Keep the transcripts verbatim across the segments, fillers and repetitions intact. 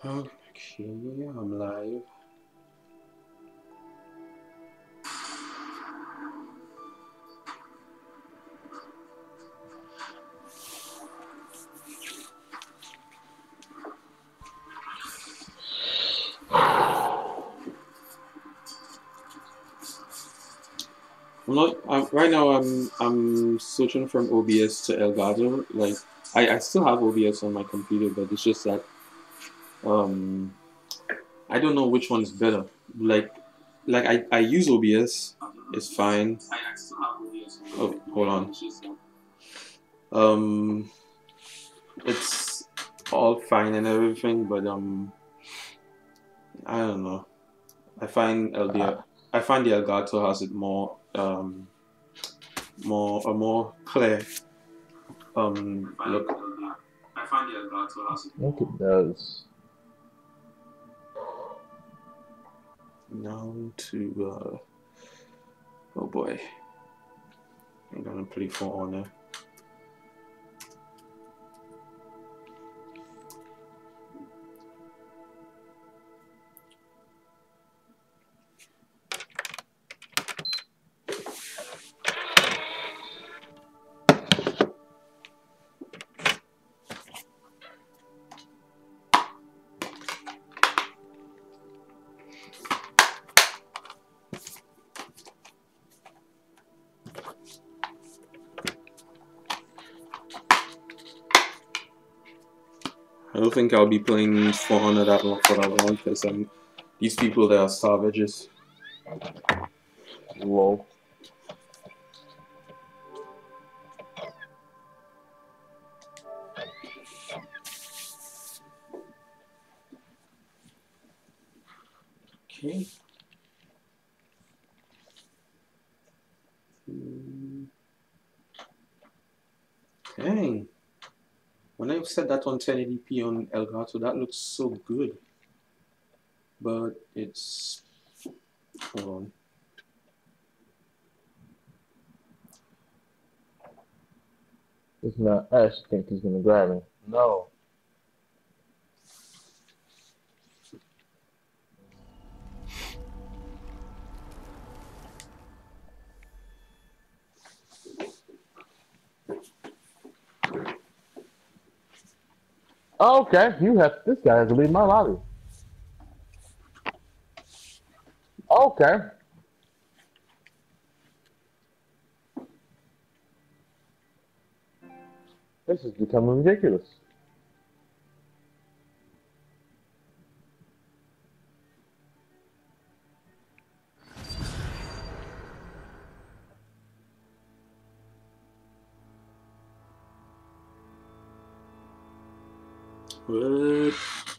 Okay, I'm live. I'm not. I'm, right now, I'm I'm switching from O B S to Elgato. Like, I, I still have O B S on my computer, but it's just that um I don't know which one is better. Like, like I, I use O B S. It's fine. Oh, hold on. Um, it's all fine and everything, but um, I don't know. I find L D Uh, I find the Elgato has it more um more a more clear um look. I find the Elgato has it I think more. it does. Now to uh oh boy, I'm gonna play For Honor. I don't think I'll be playing For Honor that long for that long because I'm these people they are savages. Lol. Okay. Mm, dang. When I set that on ten eighty p on Elgato, that looks so good. But it's hold on. It's not Ash think he's gonna grab me. No. Okay, you have this guy has to leave my lobby. Okay. This is becoming ridiculous. What?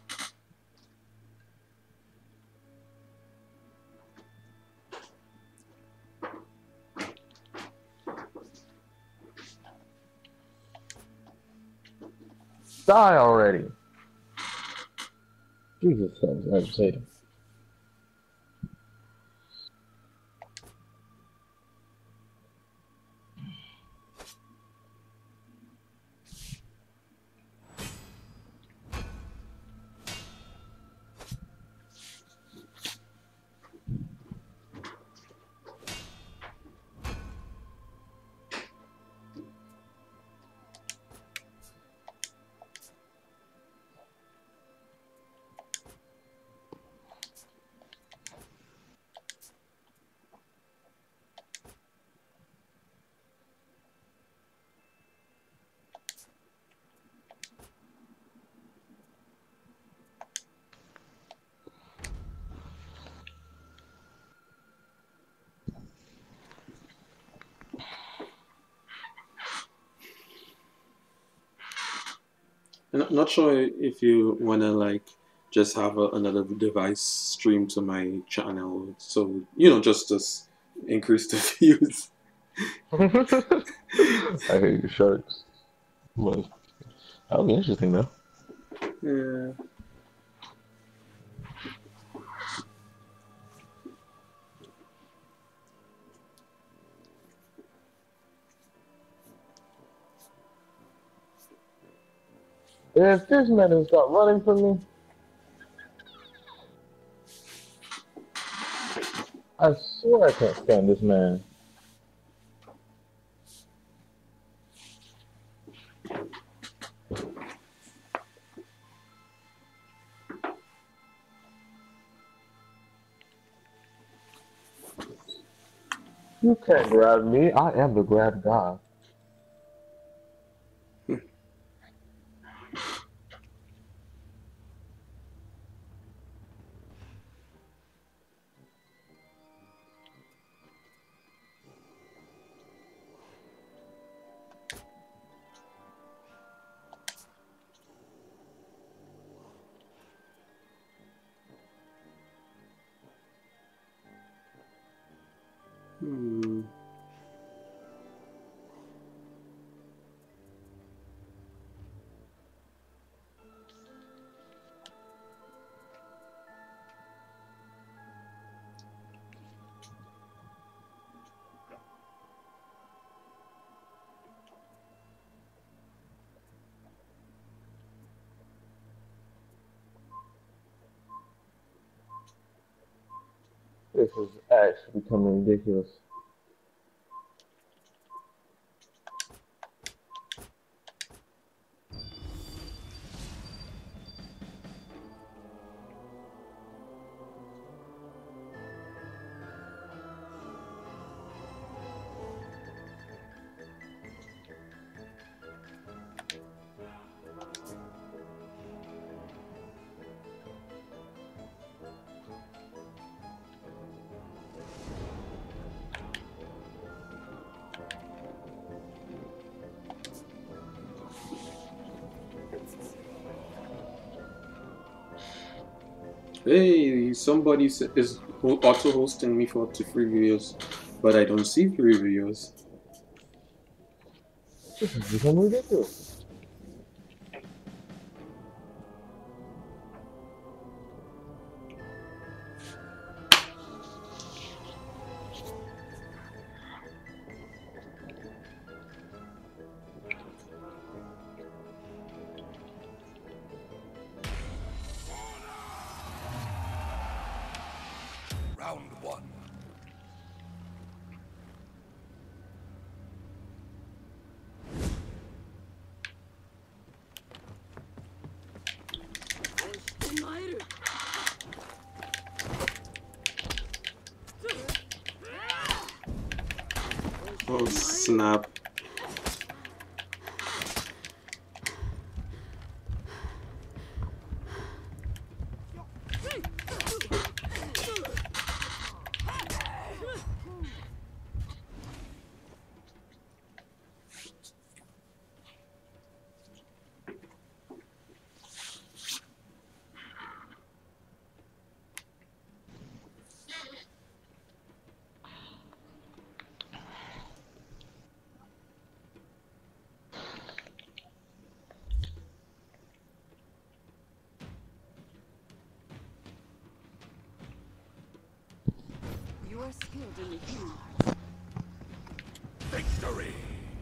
Die already. Jesus, sounds agitating. I'm not sure if you wanna like just have a, another device stream to my channel, so you know, just to s- increase the views. I hate you, sharks. But that'll be interesting though. Yeah. If this man doesn't stop running from me, I swear I can't stand this man. You can't grab me. I am the grab god. Hmm. This is actually becoming ridiculous. Hey, somebody s- is ho- auto hosting me for up to three videos, but I don't see three videos. This is becoming ridiculous. Round one. Oh snap! You are skilled in the healing arts. Victory!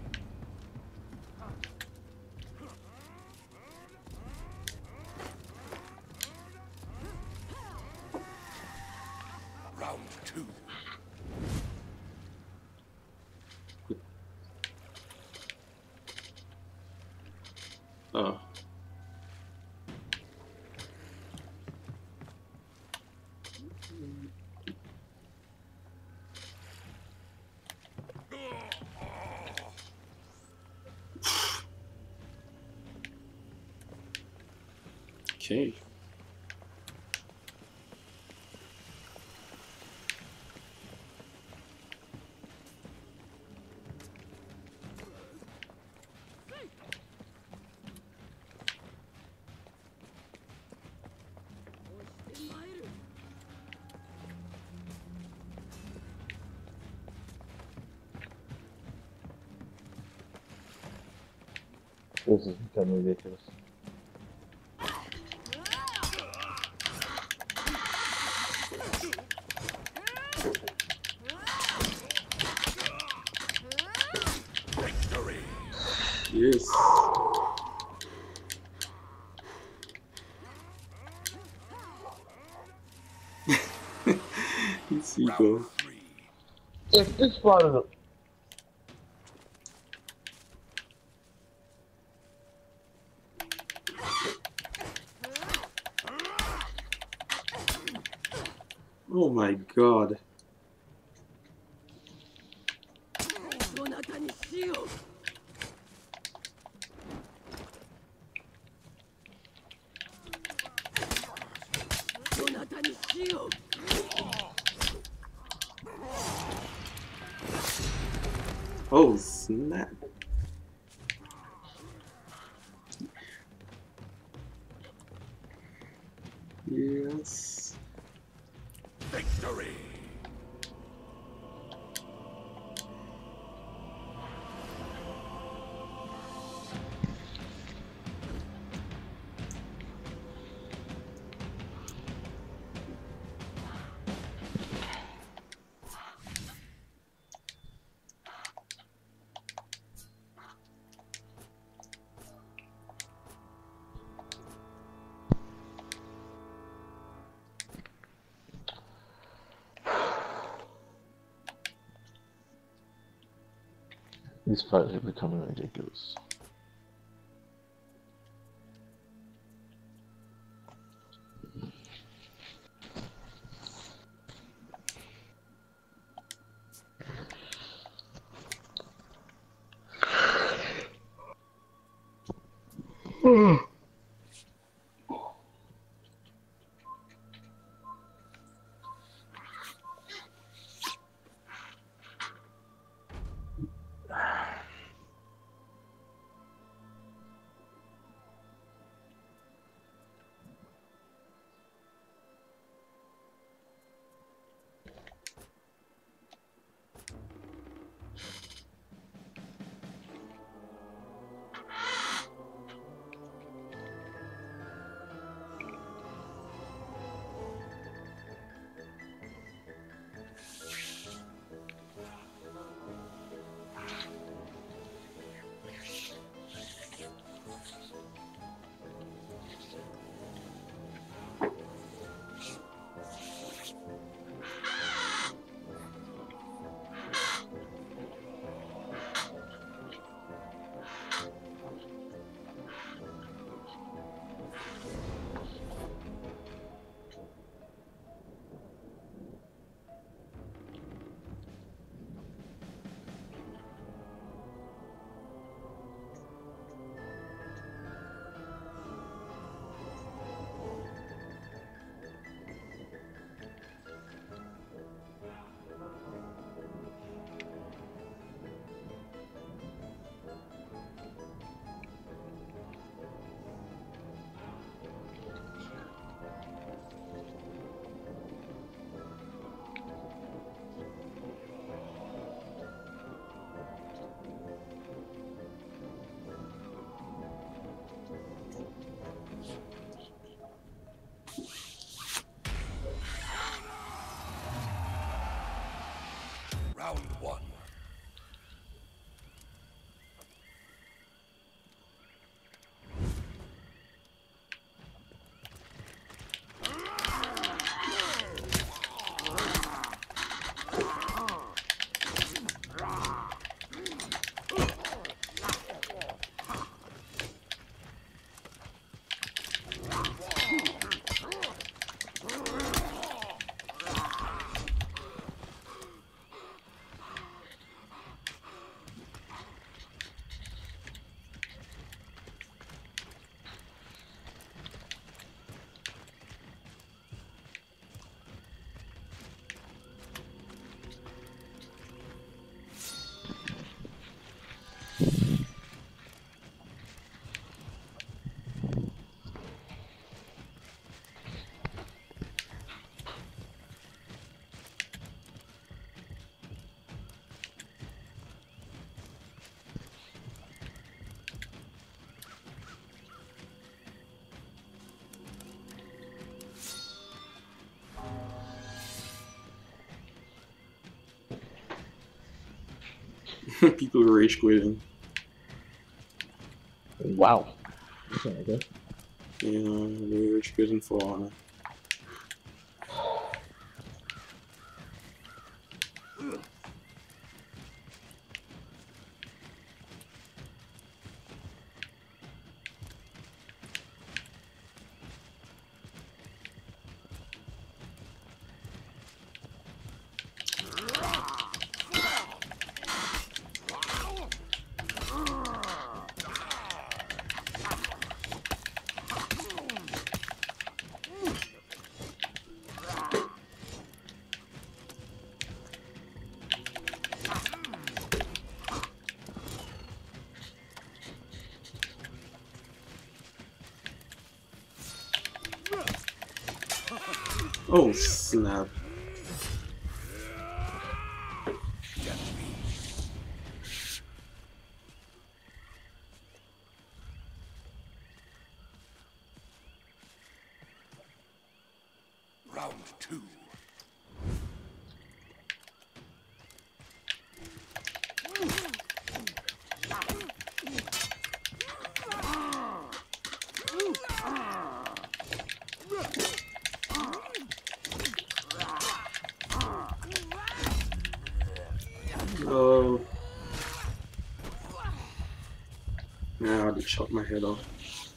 Round two. Oh. Okay. This is becoming ridiculous. Victory! Yes. You see. go. Round three. If this part of the Oh my god. そなたにしよう そなたにしよう Oh snap. Yes. Victory. these fights are becoming ridiculous. Round one. People rage quitting. Wow. Okay, I guess. Yeah, they rage quitting for honor. Oh snap! Round two. Oh, yeah, I had to chop my head off.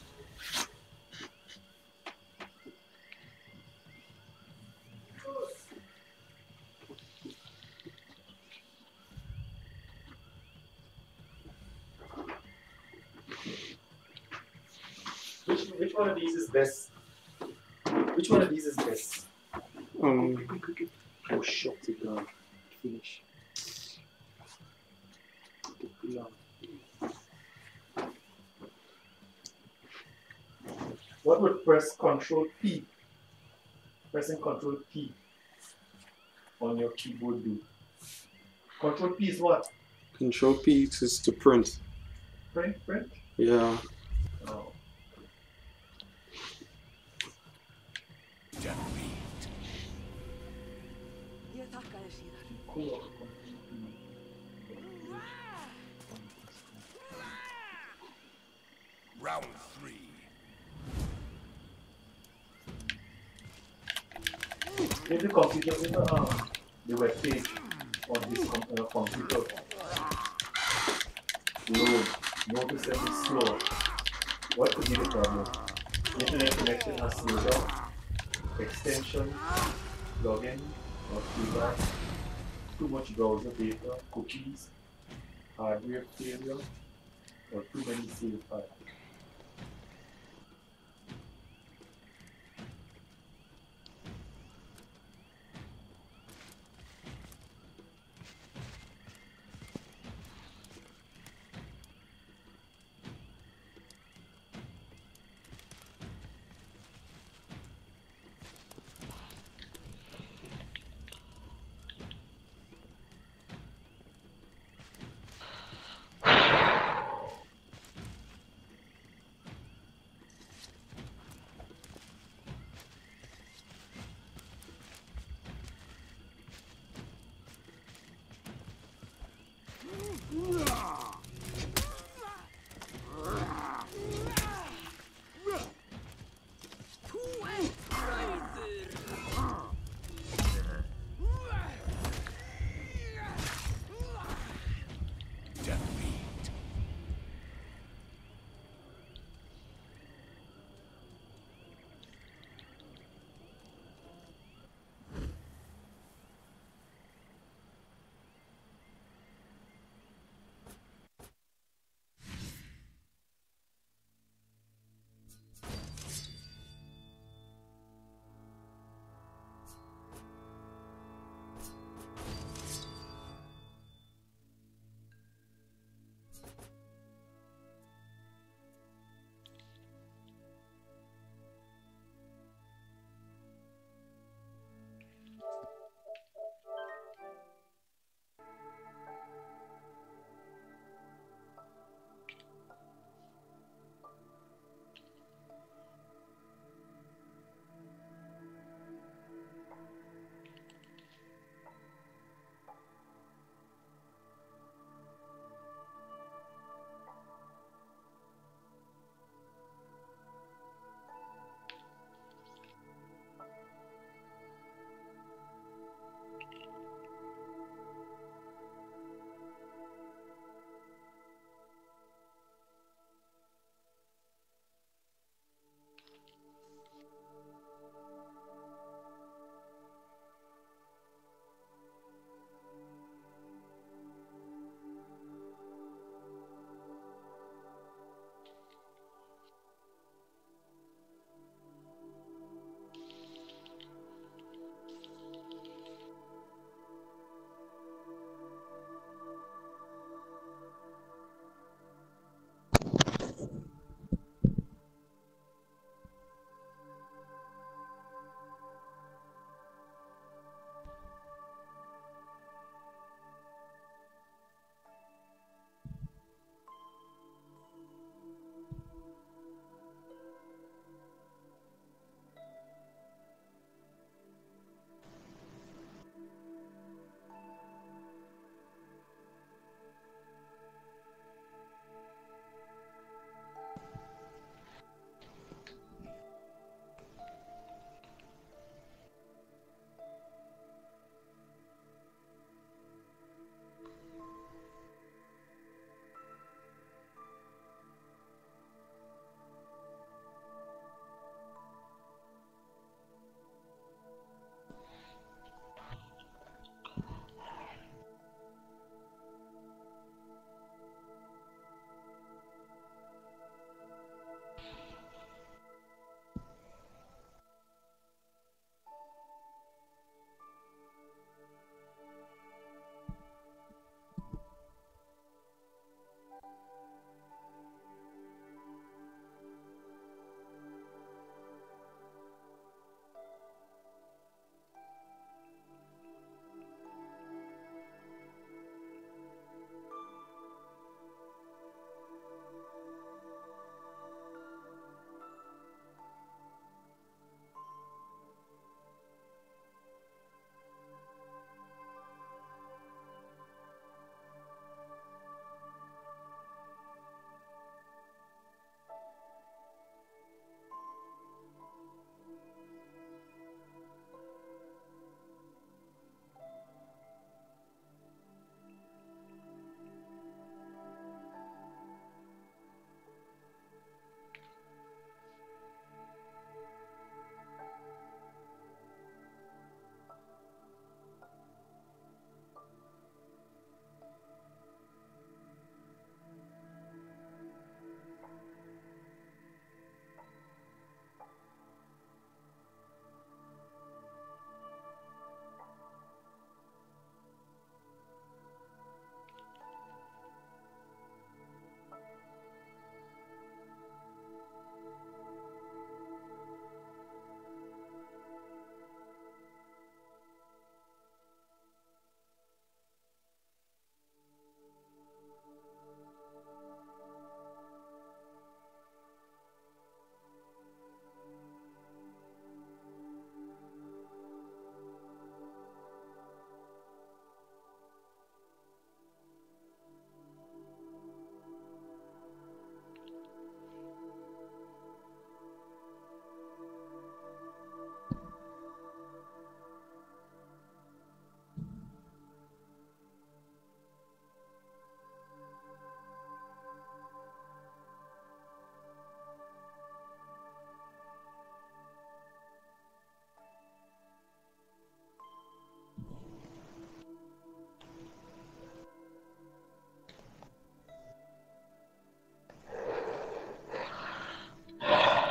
Which which one of these is best? Which one of these is best? Um, Oh shut it down. Finish. Yeah. What would press Control P? Pressing Control P on your keyboard do? Control P is what? Control P is to print. Print, print? Yeah. Oh. Cool. Round three. If the computer, if the, um, the web page on this com uh, computer load, notice that it's slow, what could be the problem? Internet connection has slowed down, extension, login, or feedback, too much browser data, cookies, hardware failure, or too many save files.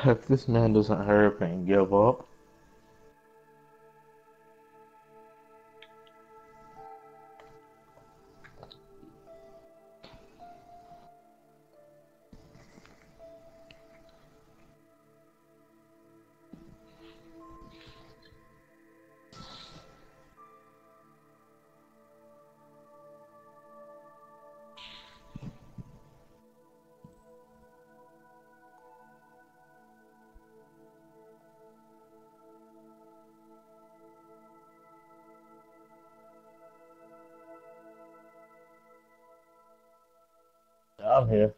If this man doesn't hurry up and give up. I'm here.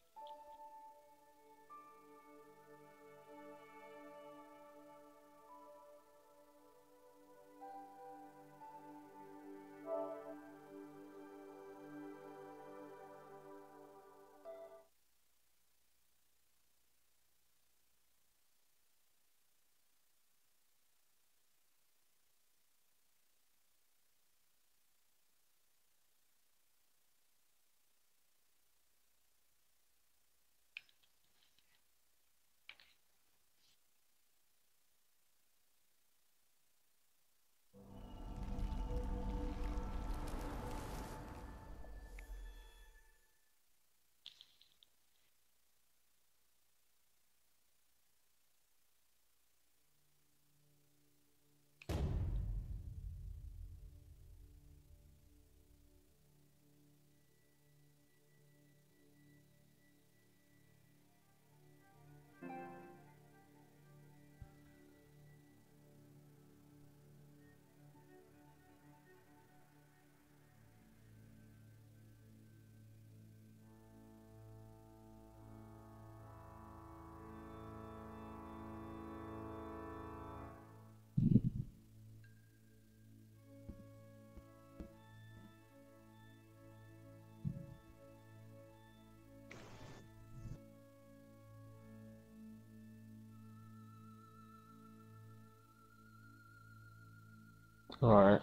Alright.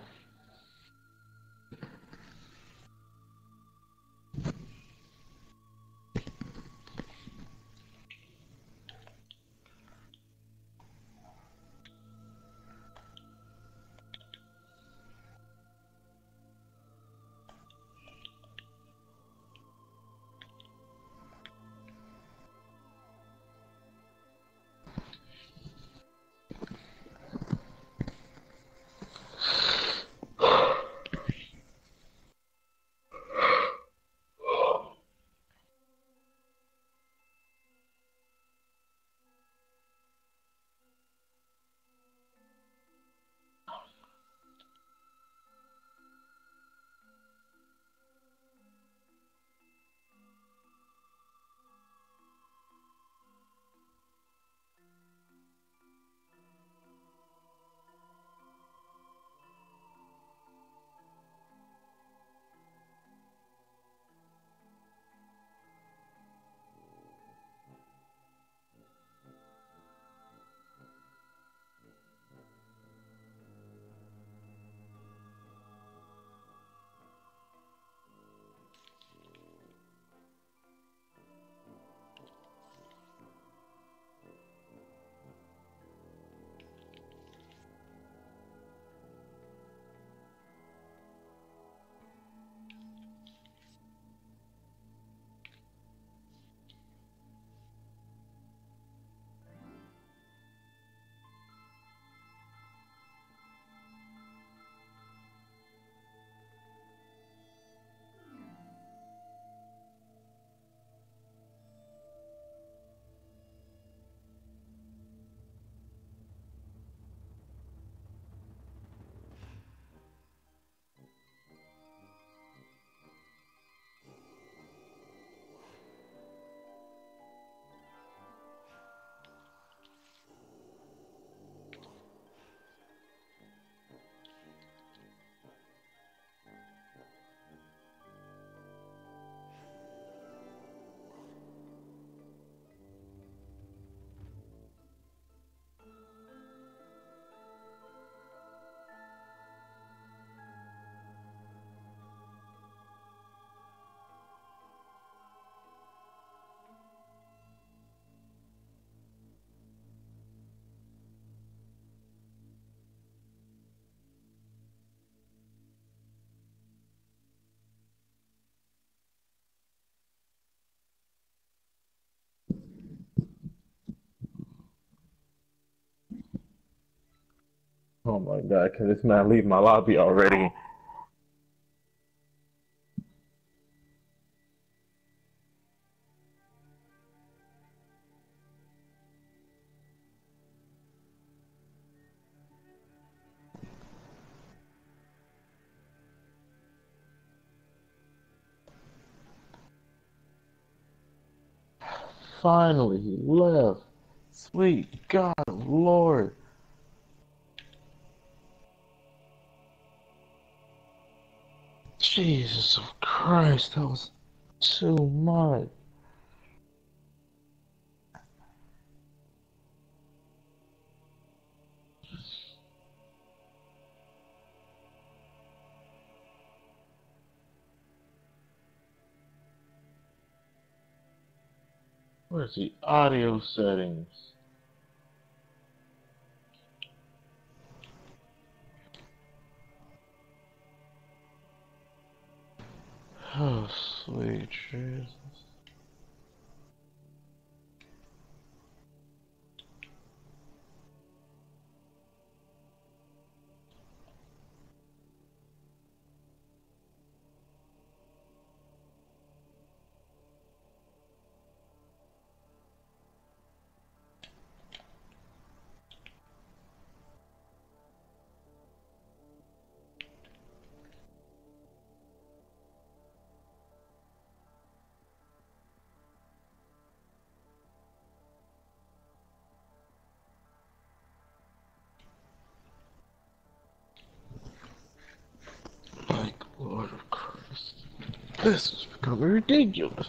Oh my god, can this man leave my lobby already? Finally, he left. Sweet God, Lord. Jesus Christ, that was too much. Where's the audio settings? Oh, sweet Jesus. My Lord of Christ. This is becoming ridiculous.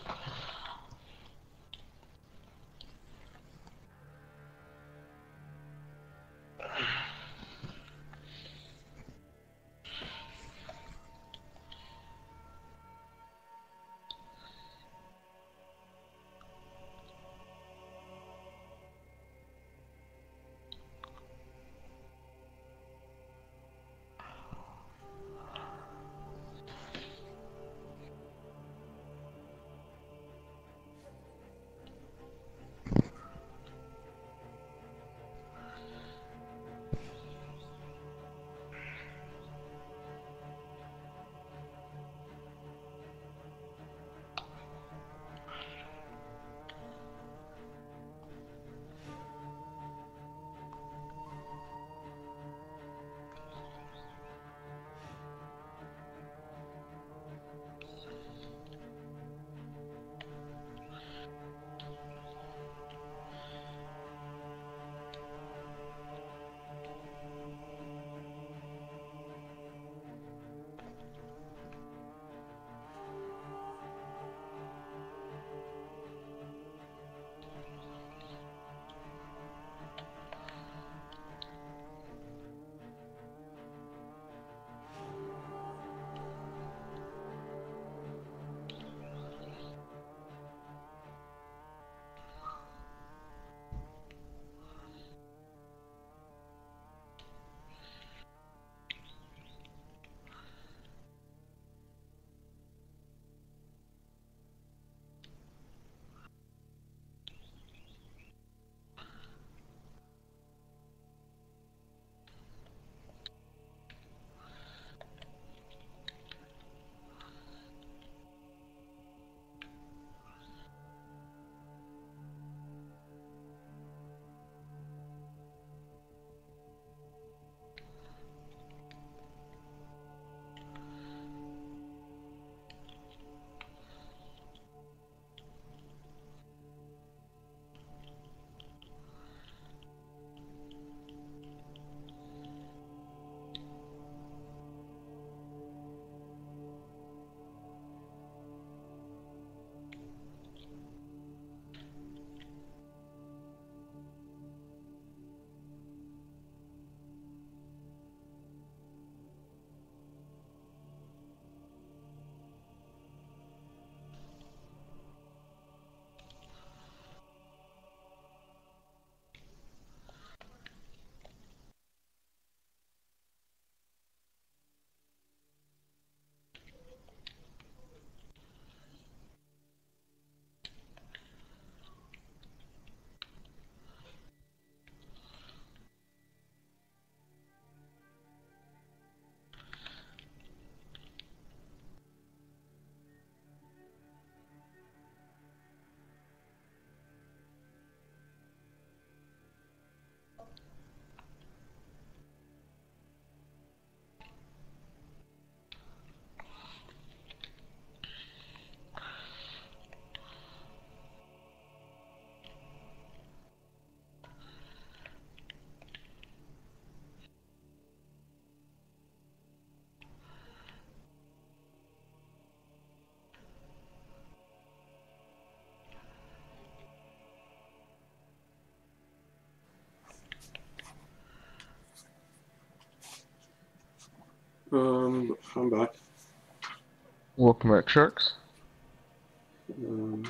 Um, I'm back. Welcome back, Sharks. Um,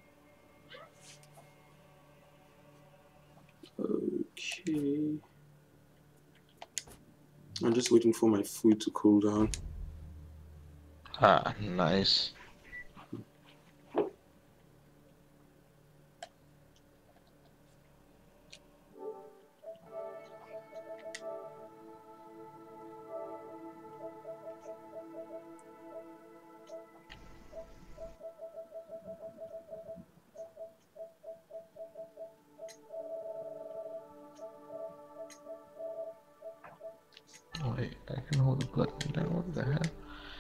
okay. I'm just waiting for my food to cool down. Ah, nice. Wait, I can hold the button down. What the hell?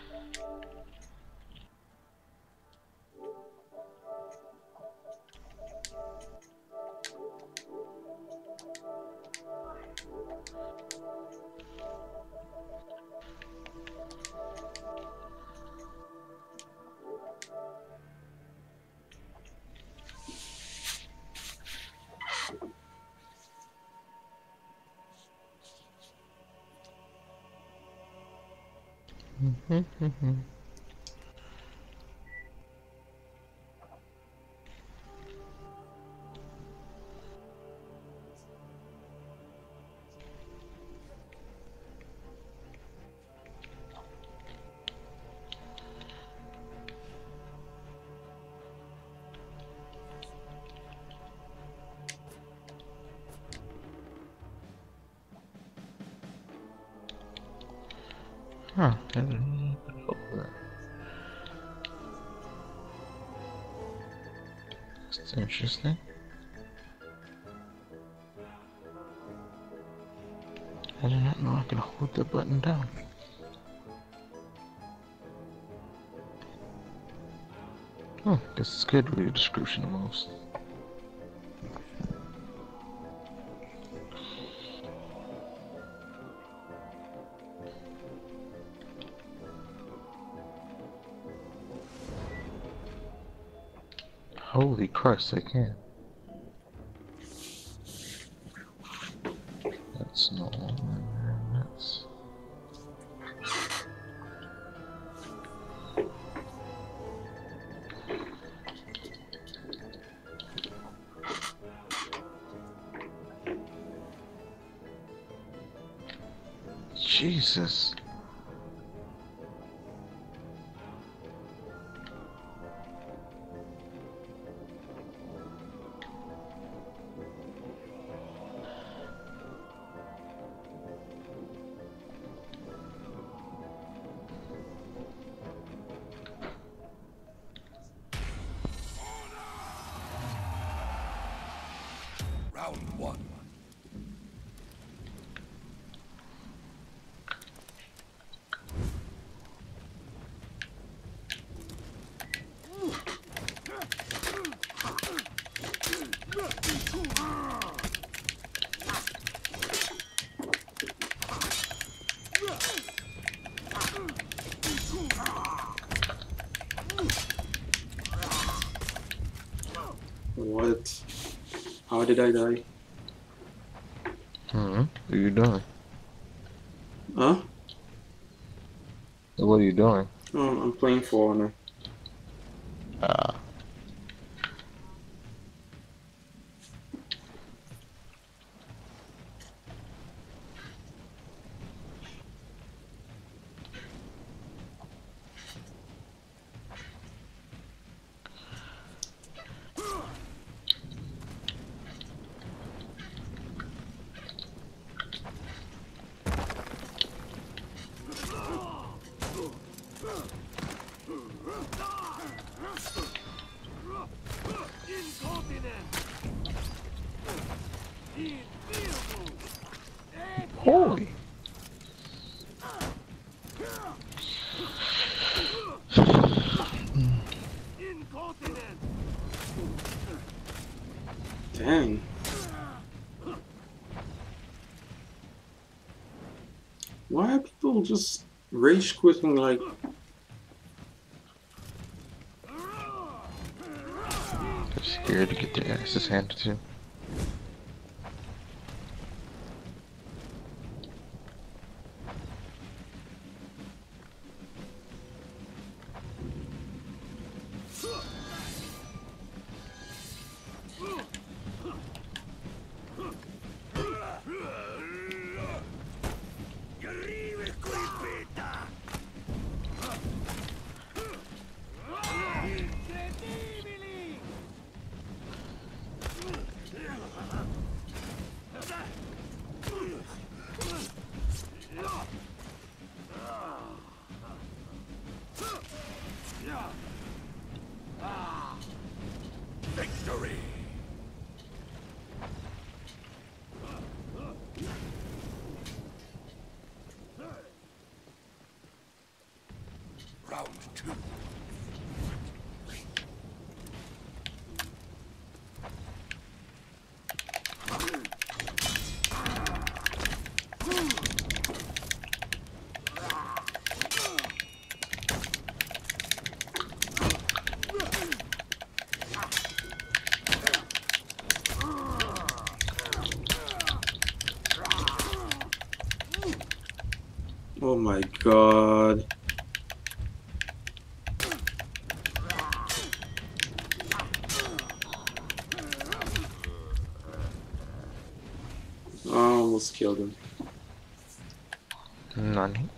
Huh, I didn't know that. That's interesting. I did not know I could hold the button down. Oh, guess it's good to read a description of moves. Holy Christ, I can. That's no that's Jesus. Round one. What? How did I die? Hmm. What are you doing? Huh? What are you doing? Oh, I'm playing For Honor. Ah. Holy. Dang. Why are people just rage quitting like... They're scared to get their asses handed to them. Oh my god. I almost killed him. Nani?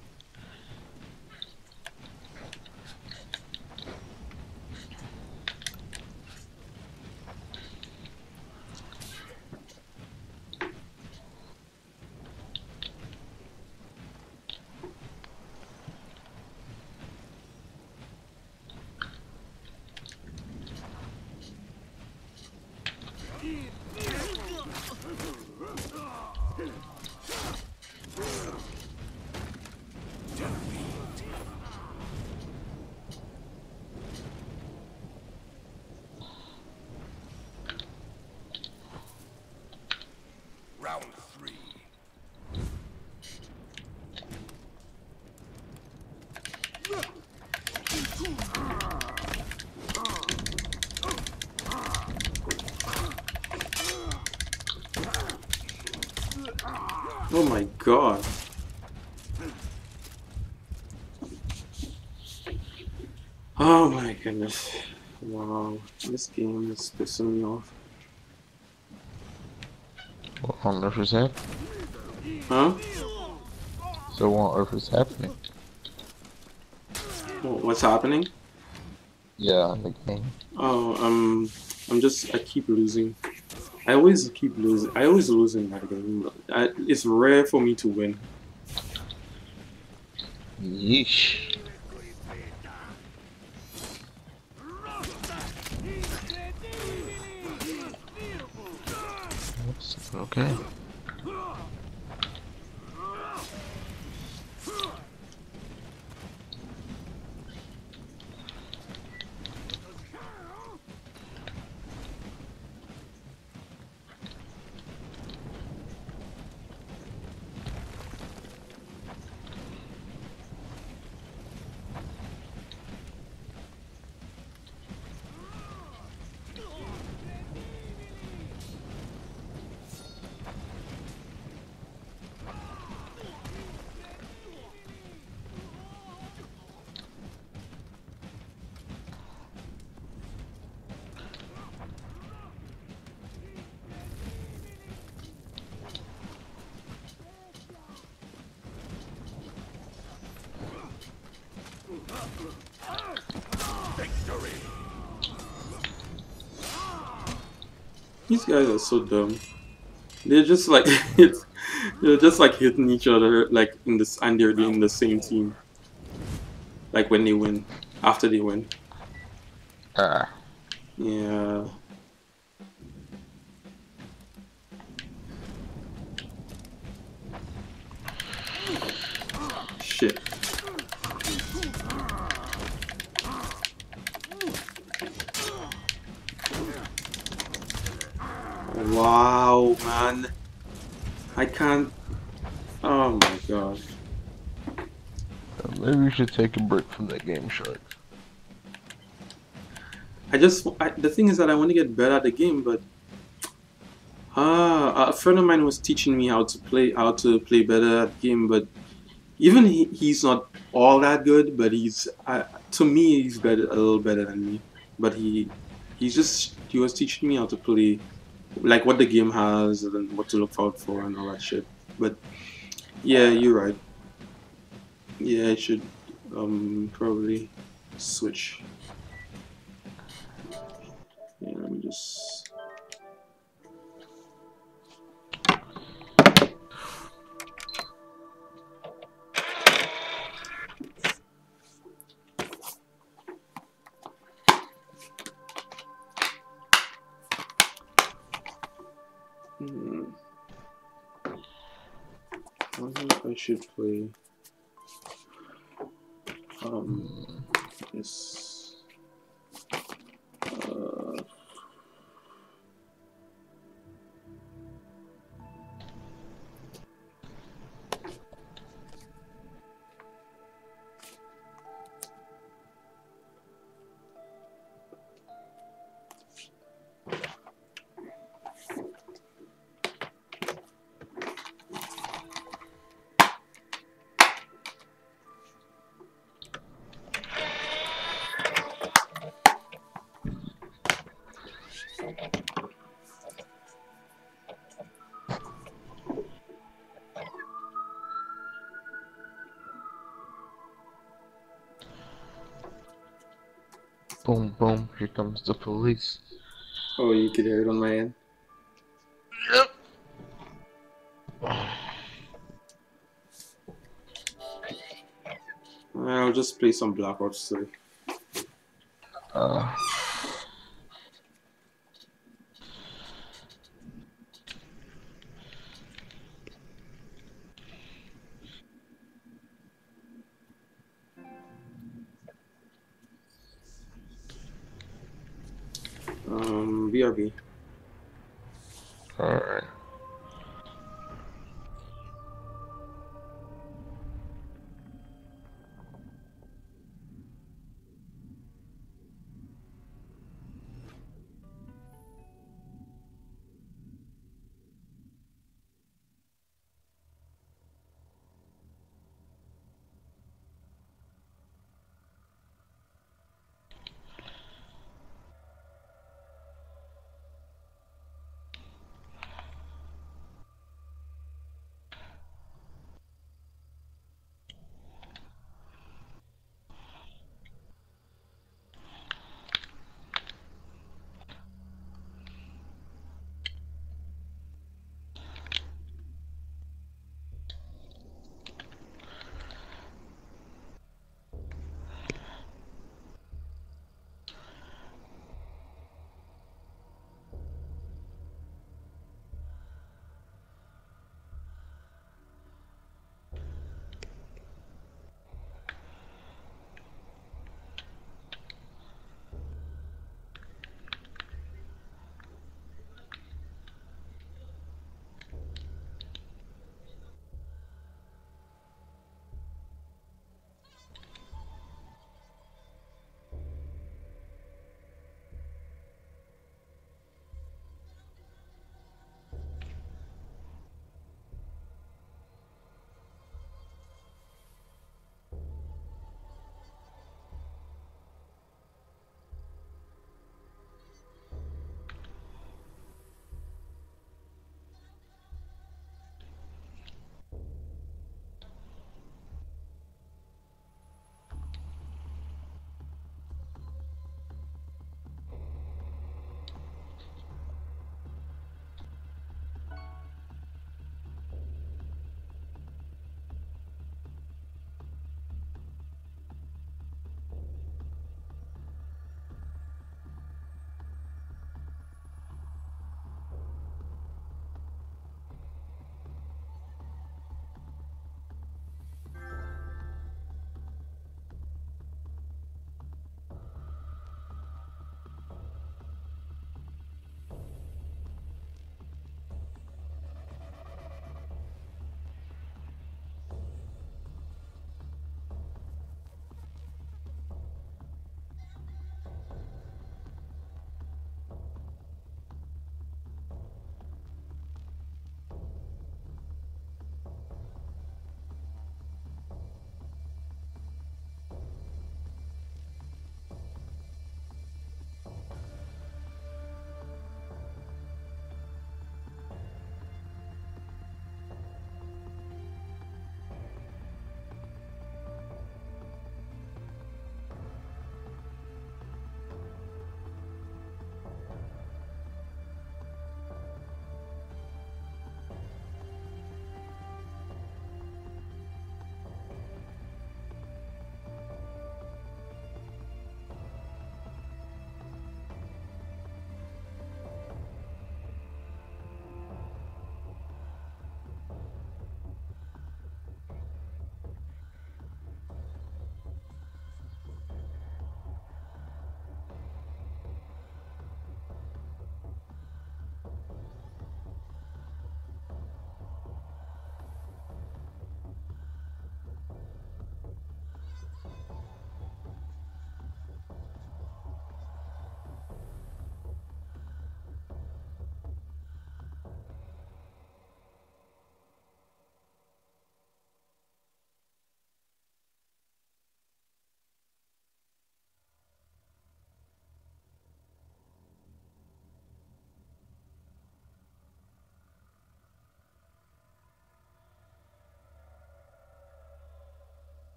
Round three. Oh my god. Oh my goodness. Wow. This game is pissing me off. What on earth is that? Huh? So what on earth is happening? Wh- What's happening? Yeah, in the game. Oh, um, I'm just, I keep losing. I always keep losing. I always lose in that game. I, it's rare for me to win. Yeesh. Oops, okay. Victory. These guys are so dumb. They're just like it's, they're just like hitting each other like in this, and they're in the same team. Like when they win, after they win. Ah. Yeah. Shit. Wow, man. I can't. Oh my god. Maybe we should take a break from that game, Shark. I just. I, the thing is that I want to get better at the game, but. Ah, a friend of mine was teaching me how to play, how to play better at the game, but even he, he's not all that good. But he's, uh, to me, he's better, a little better than me. But he, he's just, he was teaching me how to play, like what the game has and what to look out for and all that shit. But yeah, you're right. Yeah, I should um probably switch. Yeah, let me just. Hmm. I wonder if I should play. Um, this. Uh, Boom, boom, here comes the police. Oh, you could hear it on my end. Yep. I'll just play some Black Ops three. Uh, Um, B R B. alright.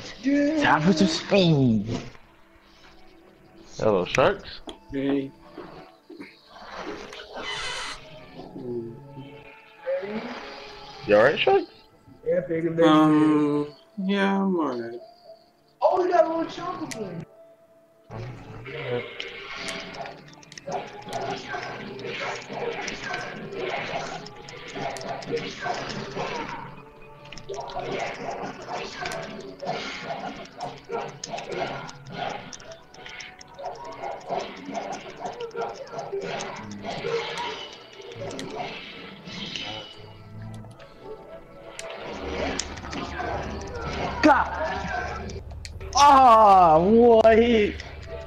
Time for some speed. Hello, sharks. Hey. Mm. You alright, sharks? Yeah, bigger than Um, yeah, I'm alright. Oh, we got a little chocolate. God! Ah, what hit?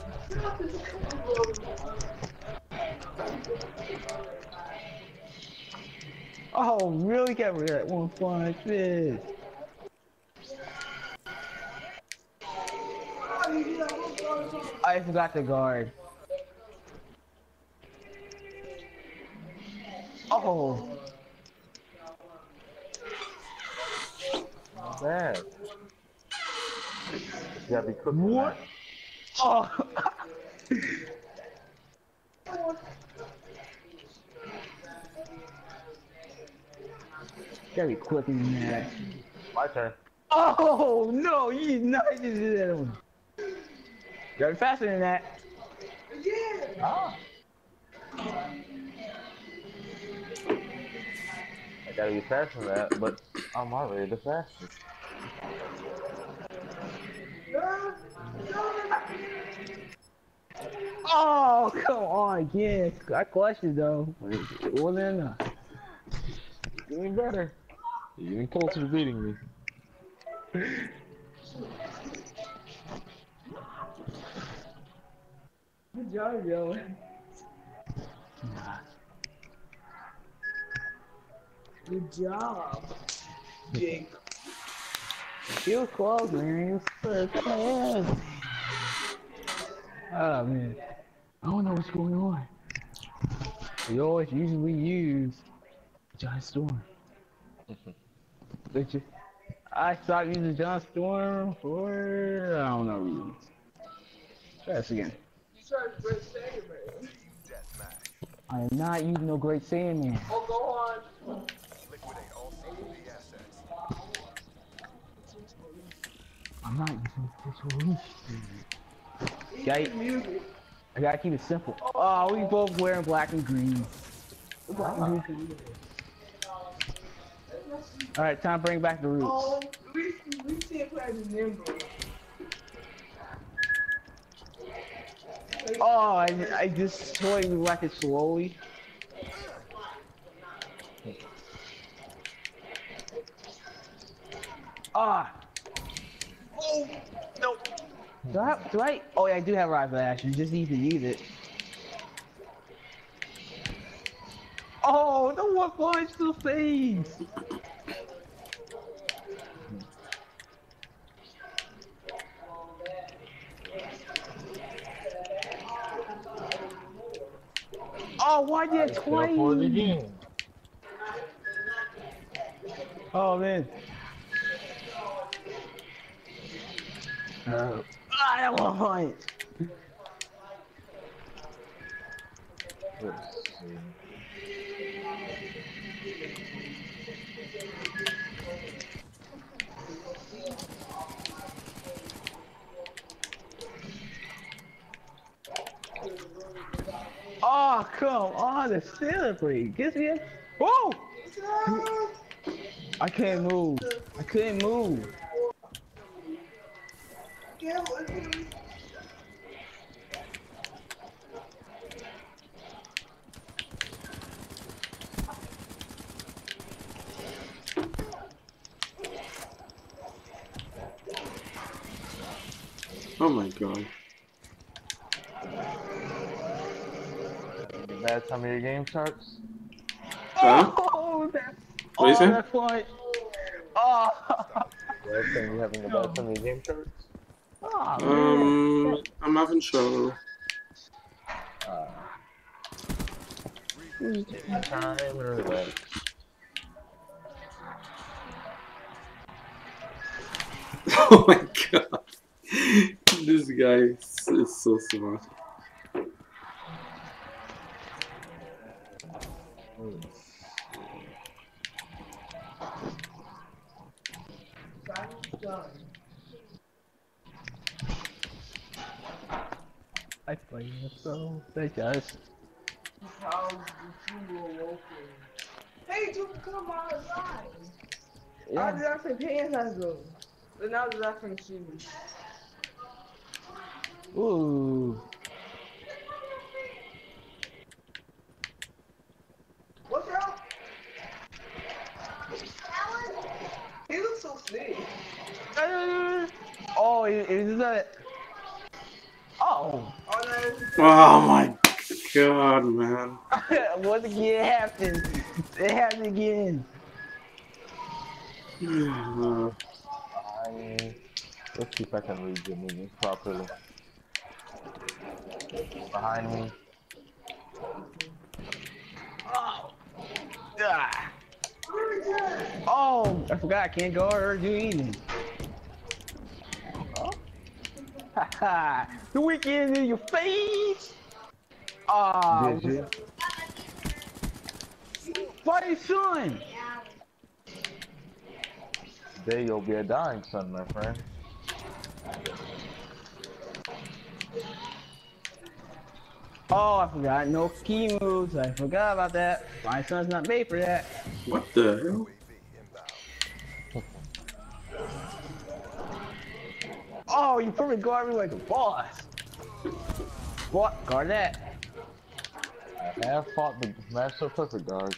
Oh, really got rid of that one flying fish. I forgot the guard. Oh. Not bad. You gotta be quick. What? Oh. Gotta be quicker than that. My turn. Oh no, you not just did that one. Gotta be faster than that. Ah. I gotta be faster than that, but I'm already the fastest. Oh, come on, again. I questioned though. It wasn't enough. Doing better. You're getting closer to beating me. Good job, yo. Good job, Jake. He was close, man. He was first. Oh man. I don't know what's going on. We always usually use Giant Storm. Did you? I stopped using Giant Storm for I don't know reasons. Try this again. You tried to break second, man. I am not using no Great Sandman. Oh, go on. Liquidate all C P assets. I'm not using this release. Got Music. I gotta keep it simple. Oh, we both wearing black and green. Alright, time to bring back the roots. Oh, we we can't play the nimble. Oh, I, I just toyed like it slowly. Ah. Oh, no. Do I, have, do I? Oh, yeah, I do have Rifle Ash. You just need to use it. Oh, no one punch the face. Oh, why did it twice? For the game. Oh man. Uh, ah, that one point. Let's see. Oh, come on, the celebrate. Get me. Whoa! I can't move. I couldn't move. Oh my god. Bad time of your game, Sharks? Huh? Oh, that. What is Oh, it? that point. Oh. Last time you having a bad time of your game, Sharks? Oh, man. Um, I'm having trouble. Uh, take time and relax. Oh my god. This guy is, is so smart. I play it so they just How did you awoken? Hey, you come outside. I yeah. did not say pants as though. But now that I can see me. Ooh. What's up? He looks so sick. Uh, oh, is is that? Oh. Oh, no, it's Oh my god, man. Once again, it happened. It happened again. Uh, I, let's see if I can read your movements properly. Behind me. Oh. Ah. Oh, I forgot. I can't go or do anything. Haha. The weekend in your face. Ah. Did you? Fight son. There you'll be a dying son, my friend. Oh, I forgot. No key moves. I forgot about that. My son's not made for that. what the hell? Oh, you probably guard me like a boss. What? Guard that. I have fought the Master Perfect Guard.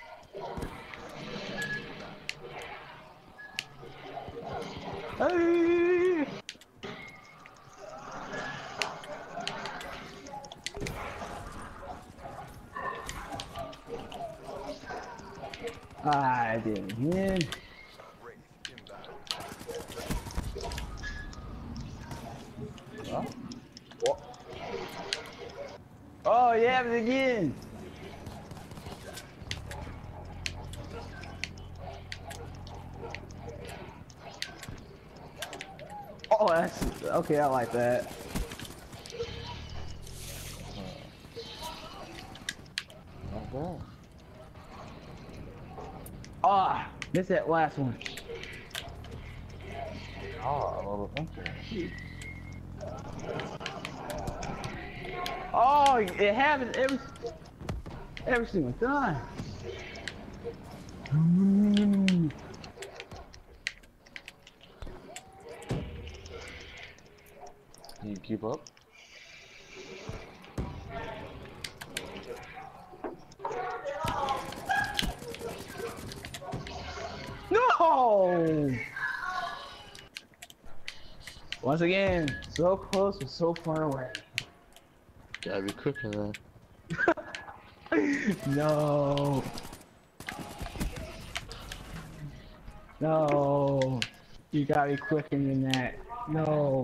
Hey. I didn't win. Huh? Oh, yeah, but again. Oh, that's okay. I like that. Not bad. Ah, oh, missed that last one. Oh, a little interesting. Oh, it happens every every single time. Mm. Can you keep up? No! Once again, so close but so far away. Gotta be quicker than No. No. You gotta be quicker than that. No.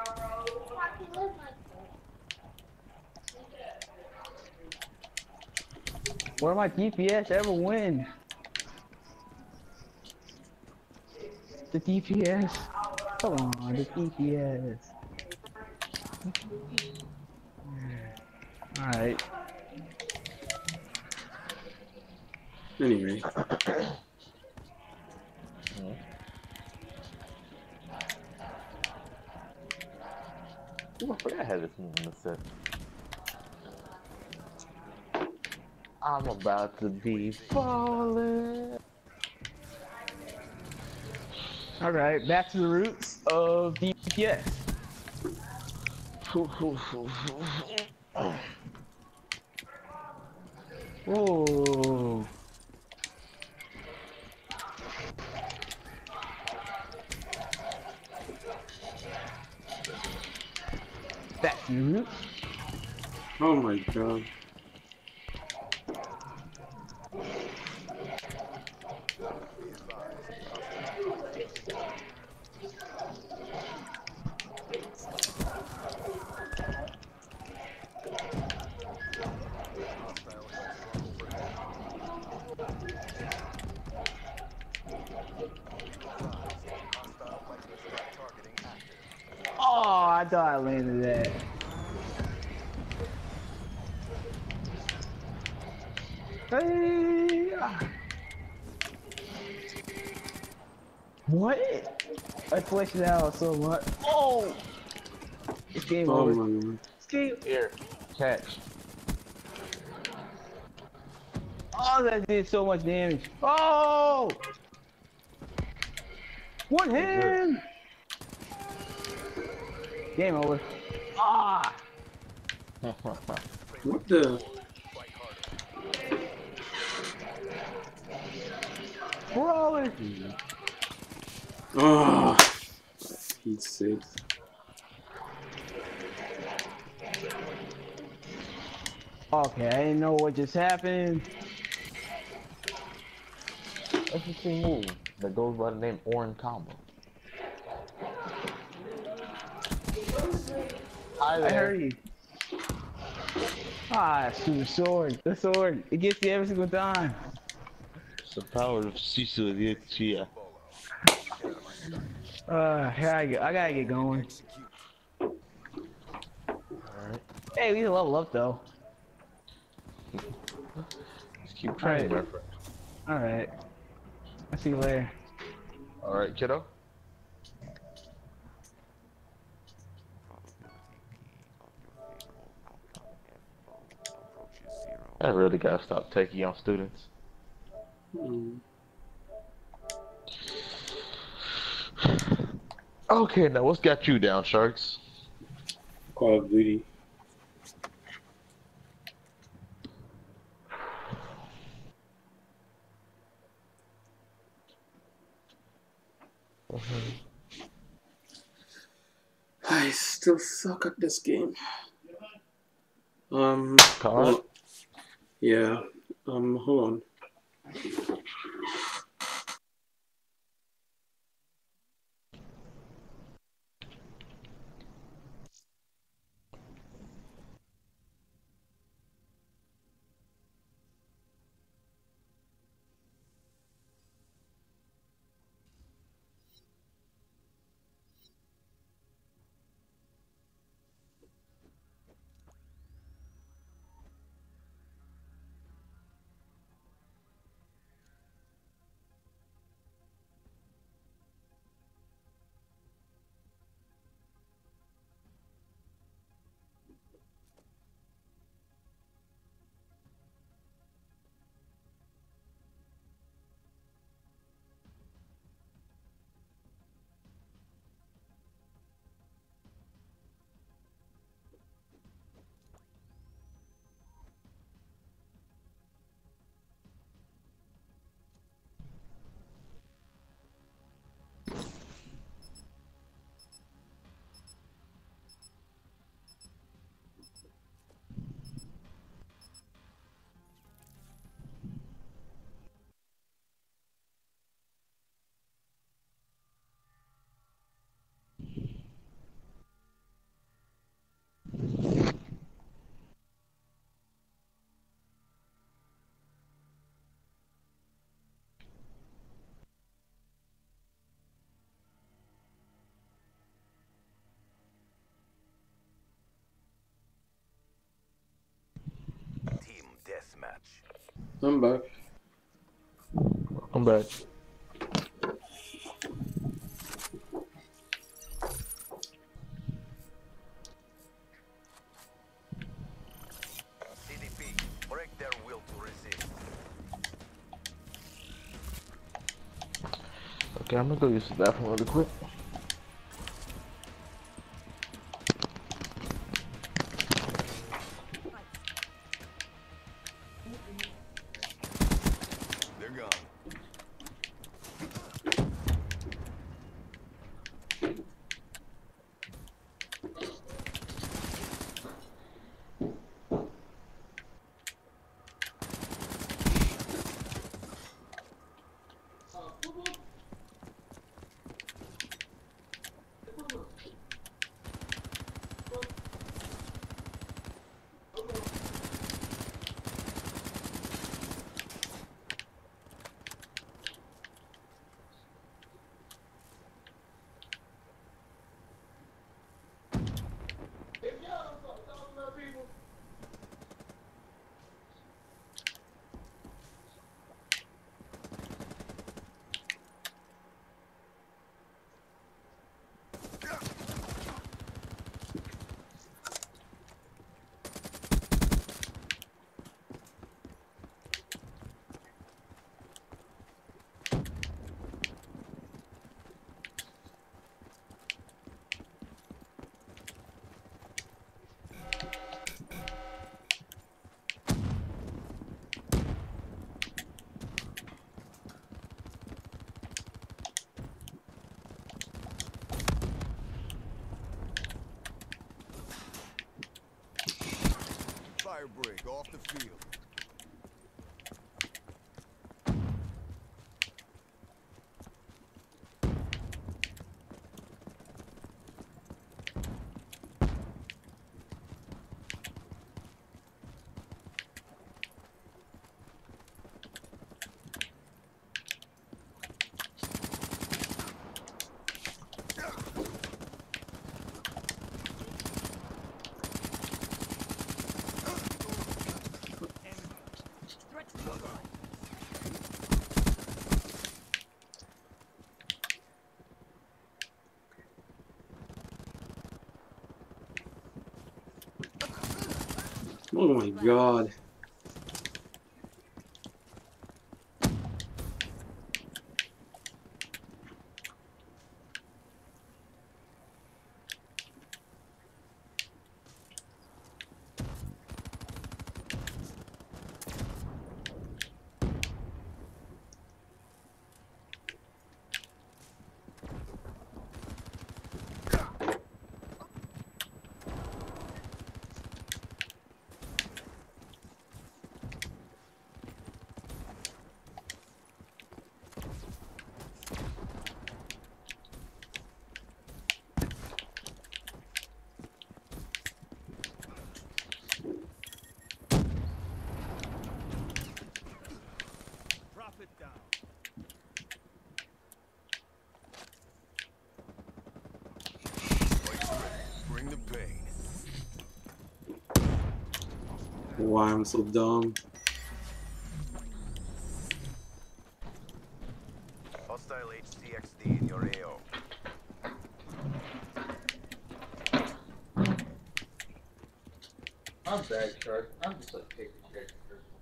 Where my D P S ever win? The D P S. Come on, the D P S. Alright. Anyway. Ooh, I forgot I had this move in the set. I'm about to be falling. Alright, back to the roots of D P S. Whoa. Back to the roots. Oh my god. I thought I landed that. Hey! What? I fleshed it out so much. Oh! It's game Oh over. my god. It's game. Here, catch. Oh, that did so much damage. Oh! One hand! Game over. Ah! What the? Brawler! Oh, Pete's sake. Okay, I didn't know what just happened. That's the same move that goes by the name Orin Combo. Hi I there. heard you. Ah, shoot the sword. The sword. It gets you every single time. It's the power of Sisu the Chia. Uh, here I go. I gotta get going. Alright. Hey, we need to level up though. Let's keep training, my friend. Alright. I'll see you later. Alright, kiddo. I really gotta stop taking on students. Mm. Okay, now what's got you down, Sharks? Call of Duty. I still suck at this game. Um, Card? oh, yeah. Um, hold on. Team deathmatch. I'm back. I'm back. C D P, break their will to resist. Okay, I'm gonna go use the bathroom really quick. They're gone. Firebreak off the field. Oh my god. Bring the pain. Why I'm so dumb. Hostile H C X D in your A O. I'm bad, Shark. I'm just like taking shit.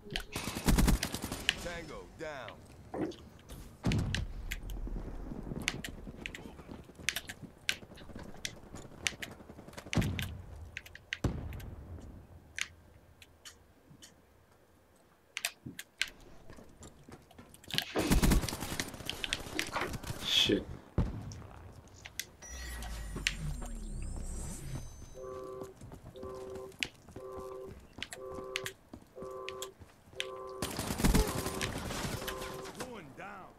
Tango down. Shit. One down.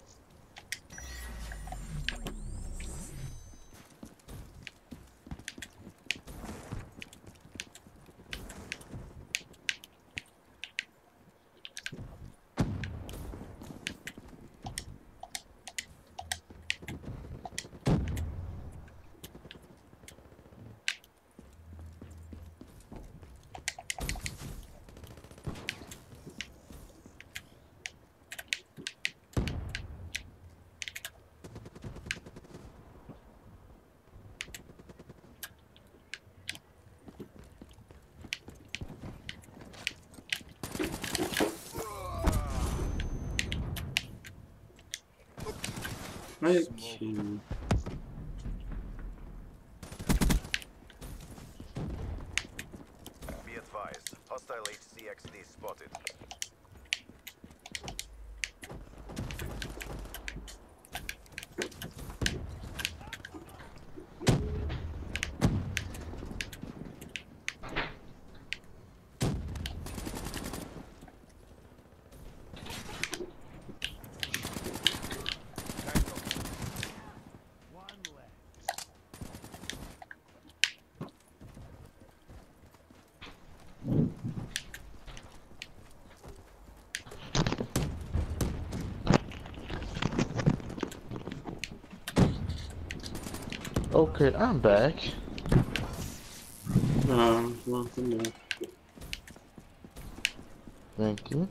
I can. Be advised. Hostile H C X D spotted. Okay, I'm back. Um, nothing more. Thank you.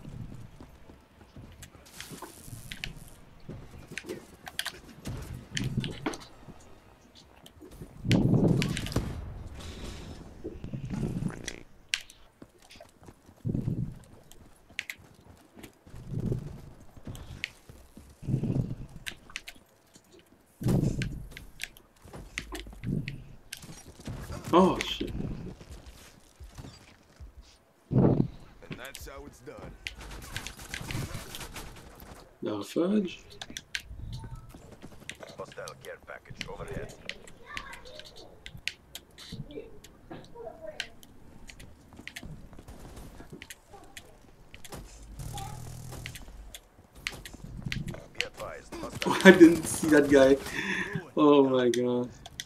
Oh shit. And that's how it's done. No fudge. Hostile care package overhead. I didn't see that guy. Oh my god.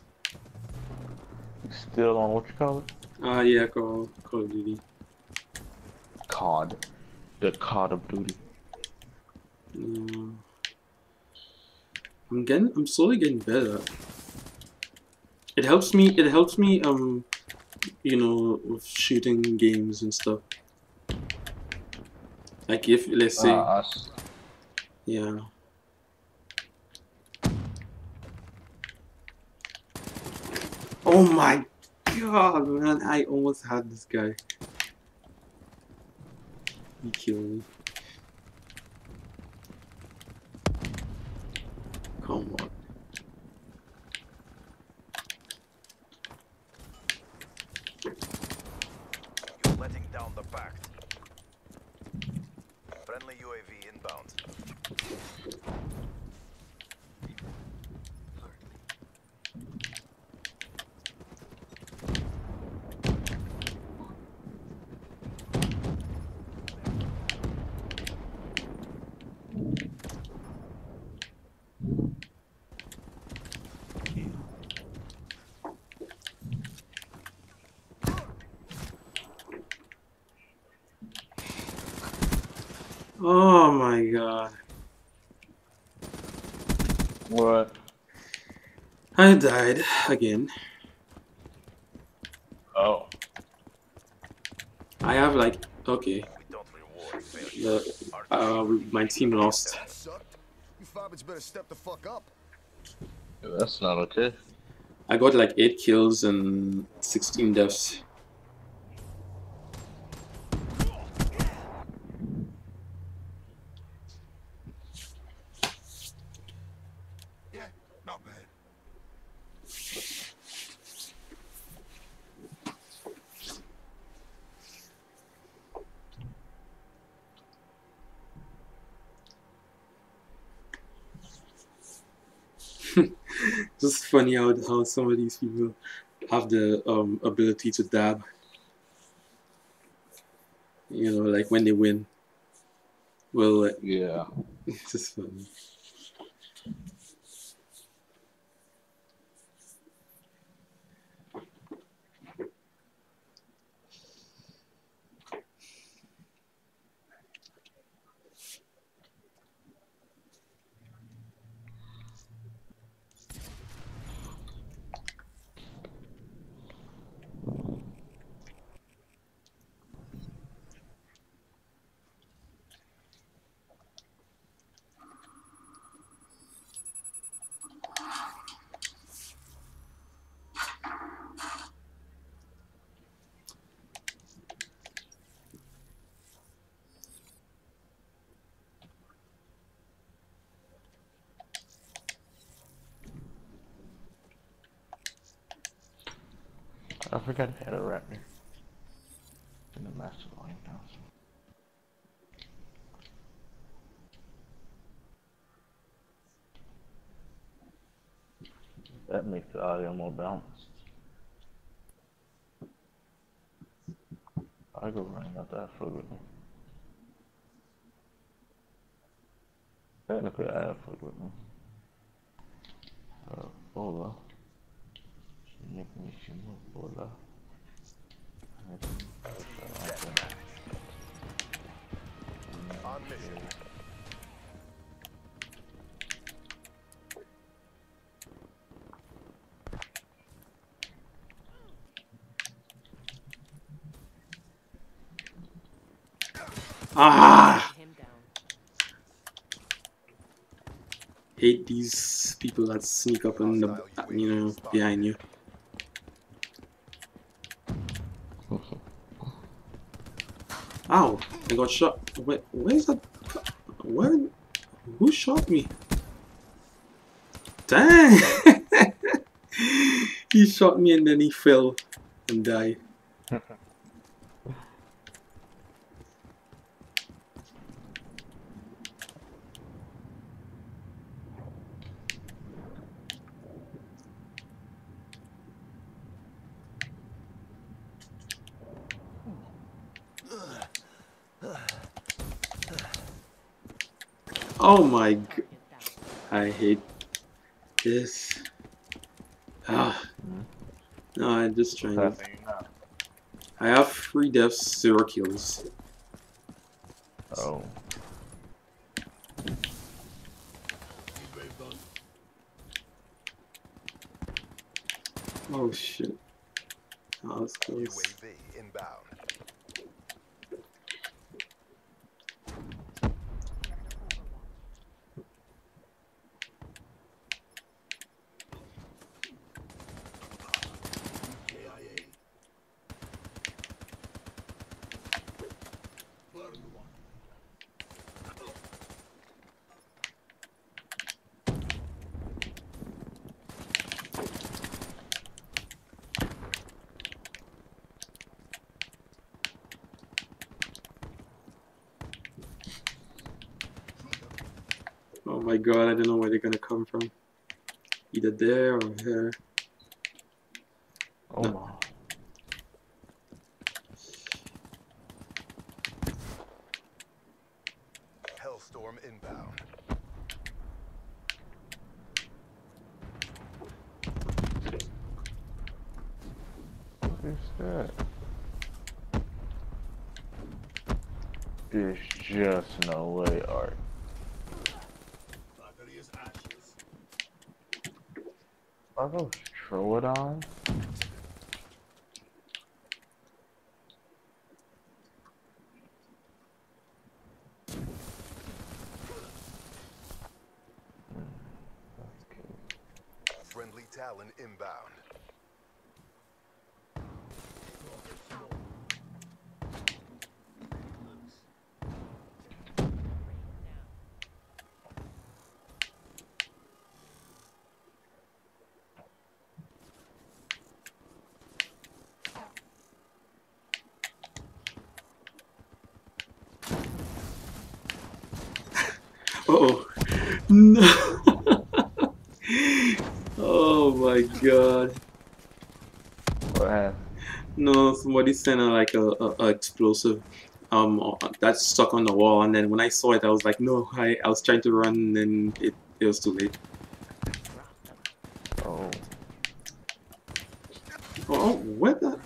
Still on what you call it? Ah, uh, yeah, Call, Call of Duty. C O D. The C O D of Duty. Yeah. I'm getting, I'm slowly getting better. It helps me, it helps me, um, you know, with shooting games and stuff. Like if, let's say, Uh, yeah. Oh my god, man, I almost had this guy. He killed me. Come on. You're letting down the pact. Friendly U A V inbound. Oh my god. what? I died again. Oh. I have like, okay, We don't reward failure. the, uh, my team lost. That sucked. You Fabbits better step the fuck up. That's not okay. I got like eight kills and sixteen deaths. Yeah, not bad. It's just funny how, how some of these people have the um, ability to dab. You know, like when they win. Well, like, Yeah. it's just funny. I forgot I had a raptor in the master line house. That makes the audio more balanced. I go running out that food with me. Technically, I have food with me. Uh, Bola. Make me some more Bola. On mission. Ah! Hate these people that sneak up in the, you know, behind you. Ow! I got shot. Where, where's that? Where? Who shot me? Dang! He shot me and then he fell and died. Oh my god. I hate this. Ah. No, I'm just trying to. I have three deaths, zero kills. Oh. Oh shit. Oh, that's close. U A V inbound. Oh my god, I don't know where they're gonna come from. Either there or here. Oh my. Hellstorm inbound. What's that? There's just no way, Art. Are those Troodons? Friendly Talon inbound. Uh oh. No. Oh my god. What happened? No, somebody sent a, like a, a, a explosive um that's stuck on the wall, and then when I saw it I was like, no, I, I was trying to run and then it, it was too late. Oh. Oh, where the...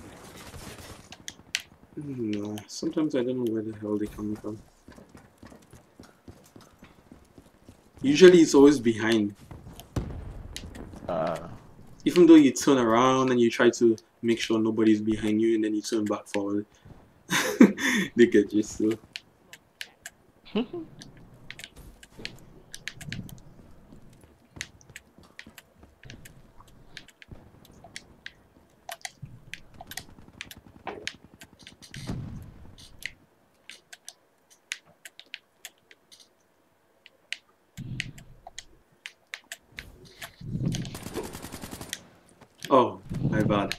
No, sometimes I don't know where the hell they come from. Usually it's always behind. Uh. Even though you turn around and you try to make sure nobody's behind you and then you turn back forward. They get you still. Oh, my bad.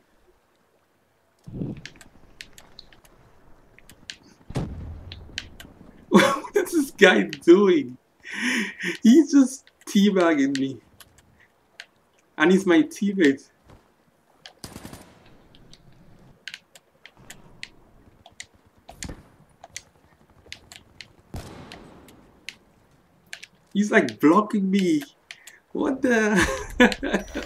What is this guy doing? He's just teabagging me. And he's my teammate. He's like blocking me. What the?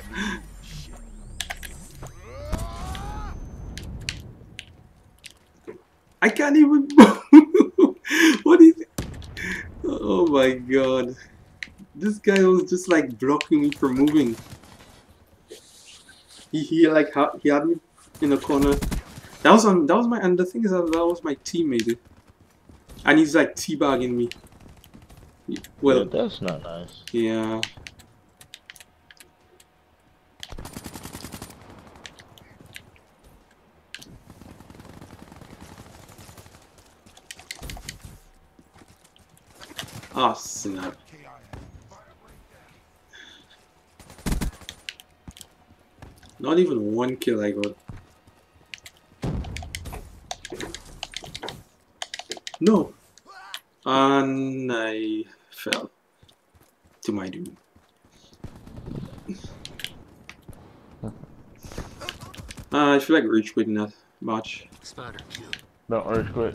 I can't even move. What is it? Oh my god. This guy was just like blocking me from moving. He, he like ha he had me in a corner. That was on that was my and the thing is that, that was my teammate. And he's like teabagging me. Well, yeah, that's not nice. Yeah. Oh snap. Not even one kill I got. No. And I fell to my doom. uh, I feel like rage quitting that match. Don't rage quit.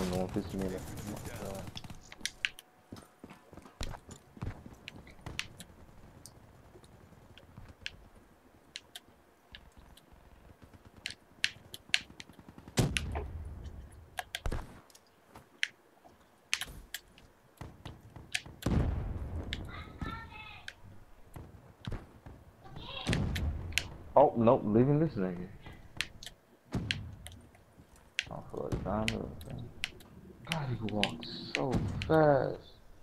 don't know if it's me. Uh, Oh, nope, leaving this nigga. I feel like down to the thing. God, he walks so fast.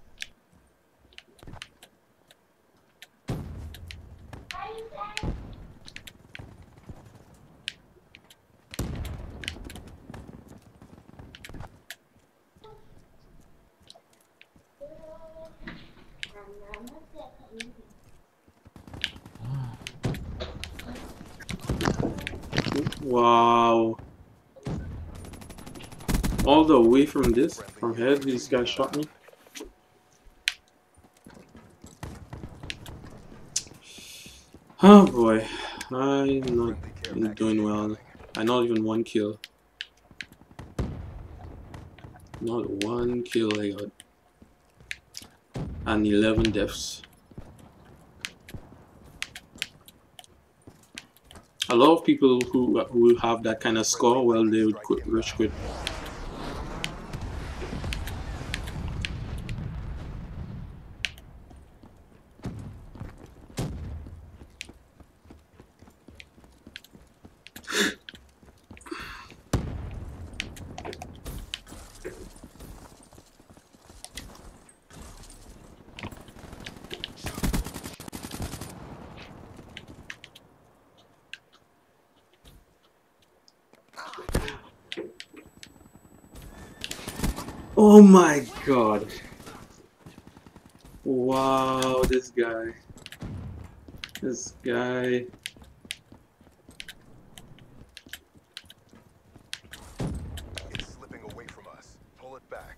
Wow. All the way from this, from here, these guys shot me. Oh boy, I'm not doing well. I not even one kill. Not one kill I got. And eleven deaths. A lot of people who who have that kind of score, well, they would quit, rush quit. Oh my god. Wow, this guy. This guy. It's slipping away from us. Pull it back.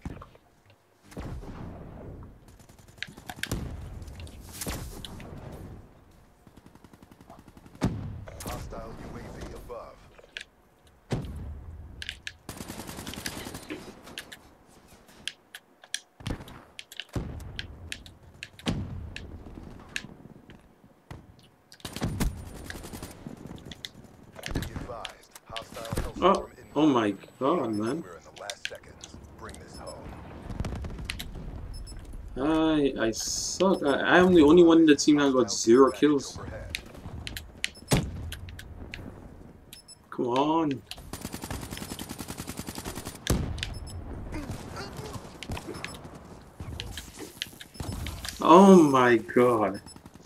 Hostile U A V above. Oh, oh my god, man. We're in the last seconds. Bring this home. I I suck. I, I'm the only one in the team that got zero kills. Come on. Oh my god.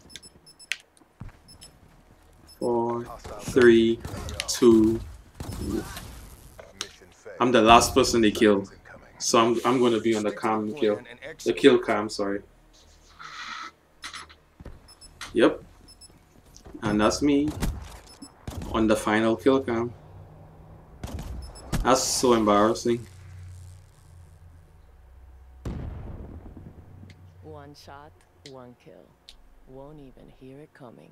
Four, three, two. I'm the last person they killed, so I'm I'm gonna be on the cam kill, the kill cam. Sorry. Yep. And that's me on the final kill cam. That's so embarrassing. One shot, one kill. Won't even hear it coming.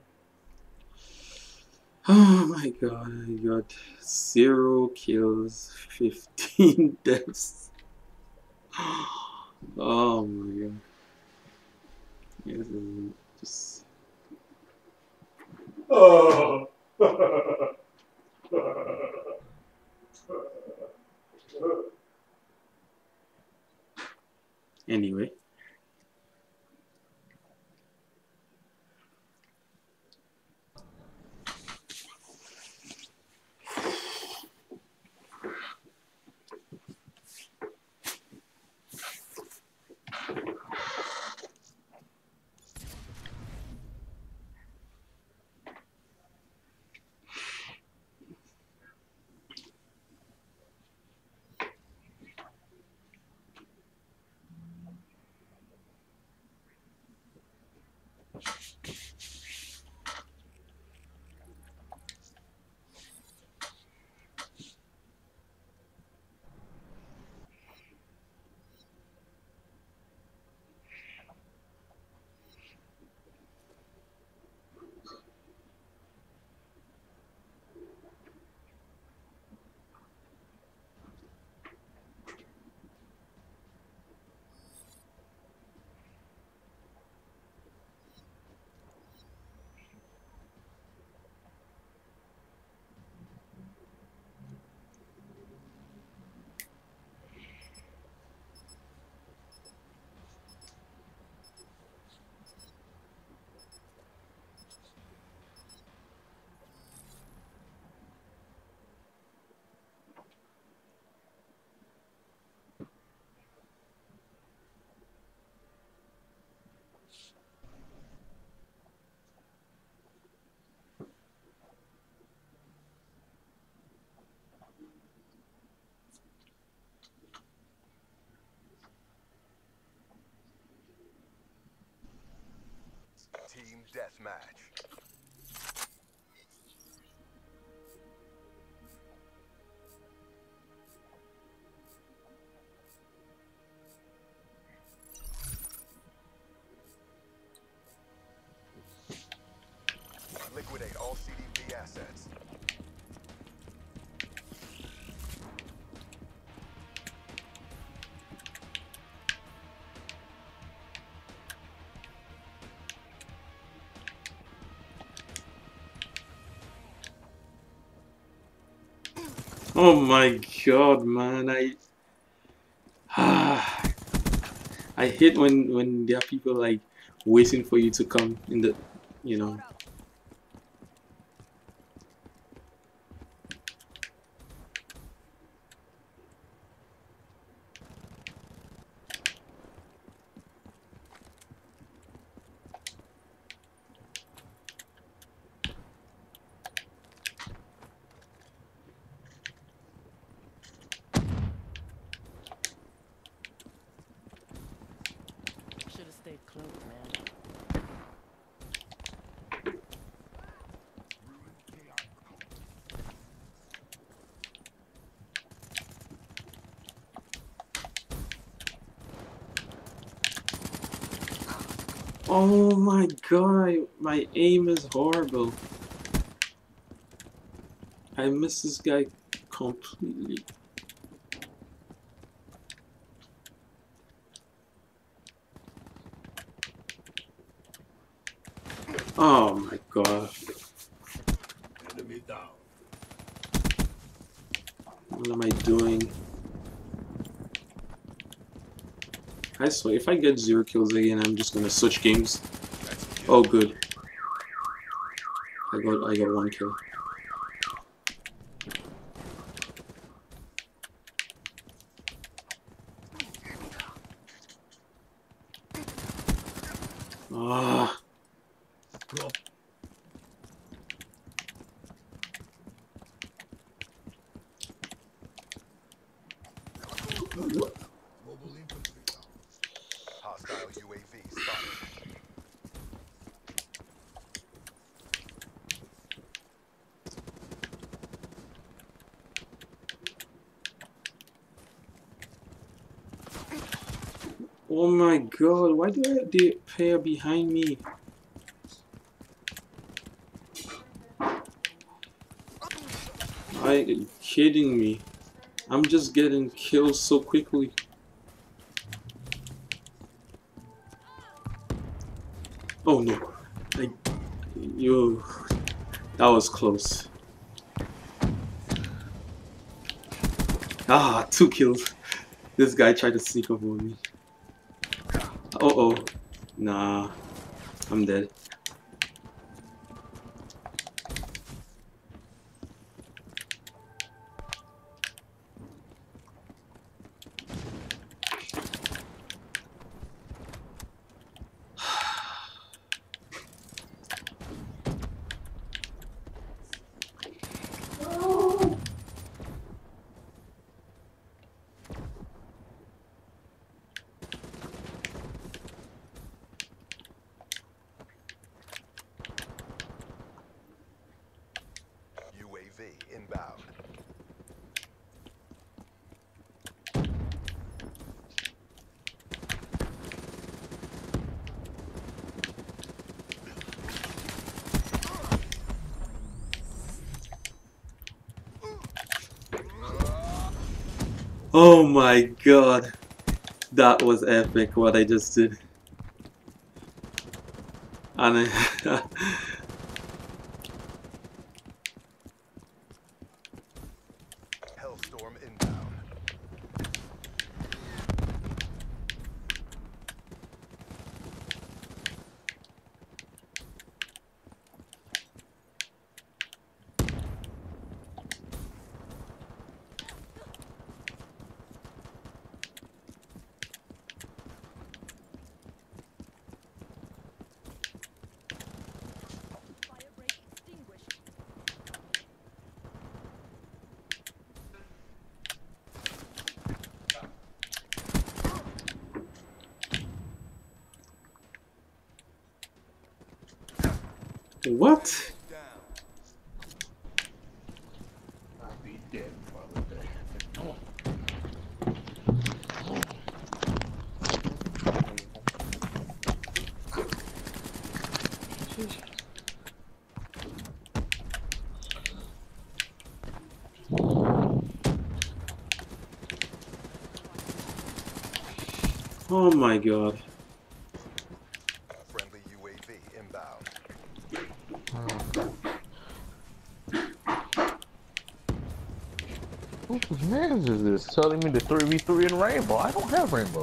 Oh my god, I got zero kills, fifteen deaths. Oh my god. This is just... Oh. Anyway. match. Liquidate all C D P assets. Oh my god, man! I ah, I hate when when there are people like waiting for you to come in the, you know. Should have stayed close, man. Oh my god, my aim is horrible. I missed this guy completely. Oh my god. Enemy down. What am I doing? I swear, if I get zero kills again, I'm just gonna switch games. Oh, good. I got, I got one kill. Ah. Hostile U A V spotted. Oh my god, why do I have the pair behind me? Are you kidding me? I'm just getting killed so quickly. Oh no. I, yo, that was close. Ah, two kills. This guy tried to sneak up on me. Uh oh. Nah. I'm dead. U A V inbound. Oh my god. That was epic what I just did. And I Hellstorm inbound. What? I'll be dead, Father Day. Oh my god. Friendly U A V inbound. Whose mans is this telling me the three v three in Rainbow? I don't have Rainbow.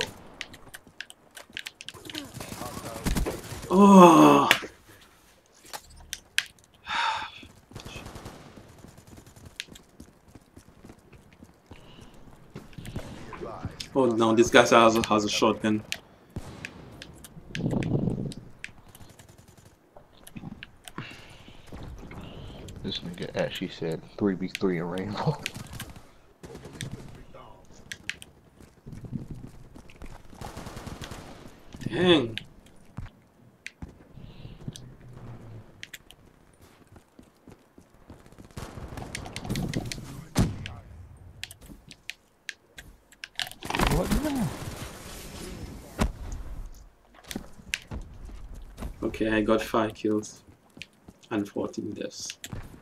Oh. Oh no, this guy has a, has a shotgun. This nigga actually said three v three in Rainbow. Dang. What now? Okay, I got five kills and fourteen deaths.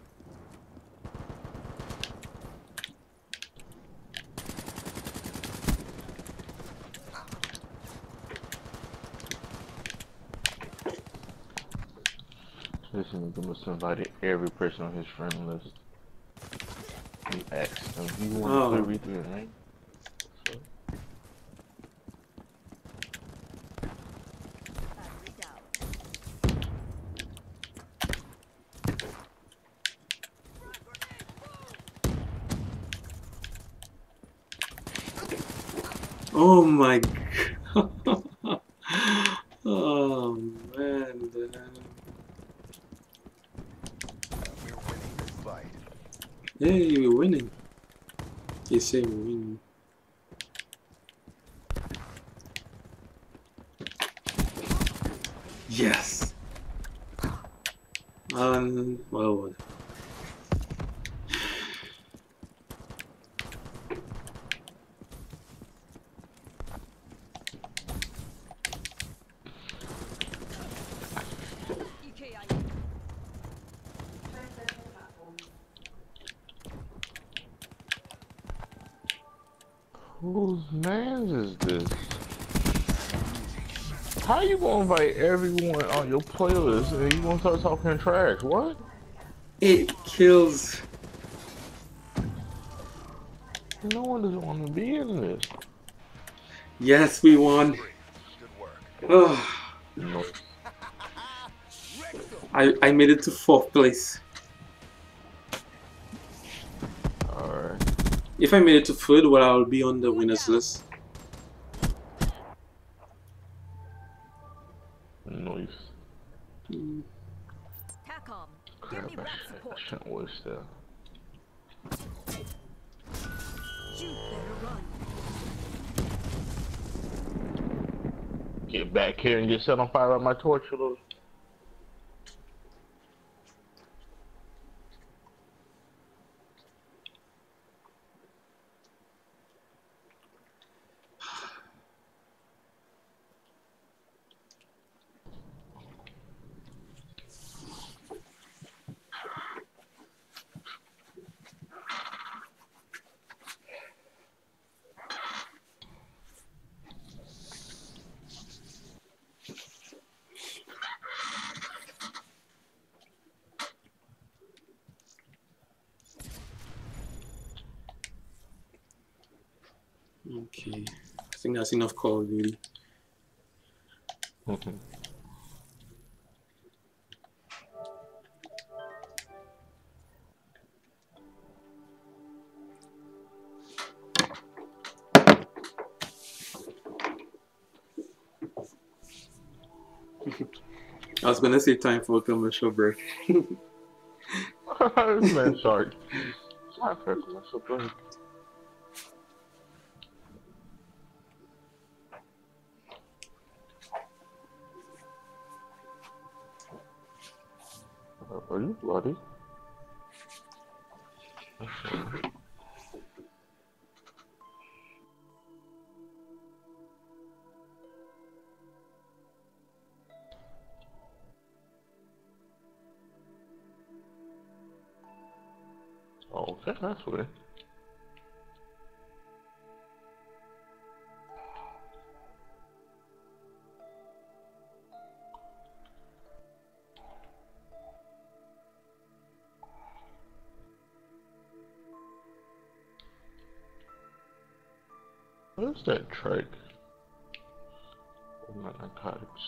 This nigga must have invited every person on his friend list. He asked them, you want Oh. to three v three in Rainbow? Oh my god. Oh man. Damn. We're winning this fight. Hey, we're winning. You say we're winning. Yes. Um. Well, what? Whose mans is this? How you gonna invite everyone on your playlist and you gonna start talking trash? What? Eight kills. No one doesn't want to be in this. Yes, we won. Good work. Oh, No. I I made it to fourth place. Alright. If I made it to third, well, I'll be on the winners list. Noise. Mm. TACOM, give Crap, me I, back sh I support. shouldn't waste that. You better run. Get back here and get set on fire by my torch, you little. Okay, I think that's enough Call of Duty. Mm-hmm. I was gonna say time for a commercial break. Man, sorry. Time for a commercial break. Are you bloody? Oh, okay, that's weird. What is that trike? Not narcotics.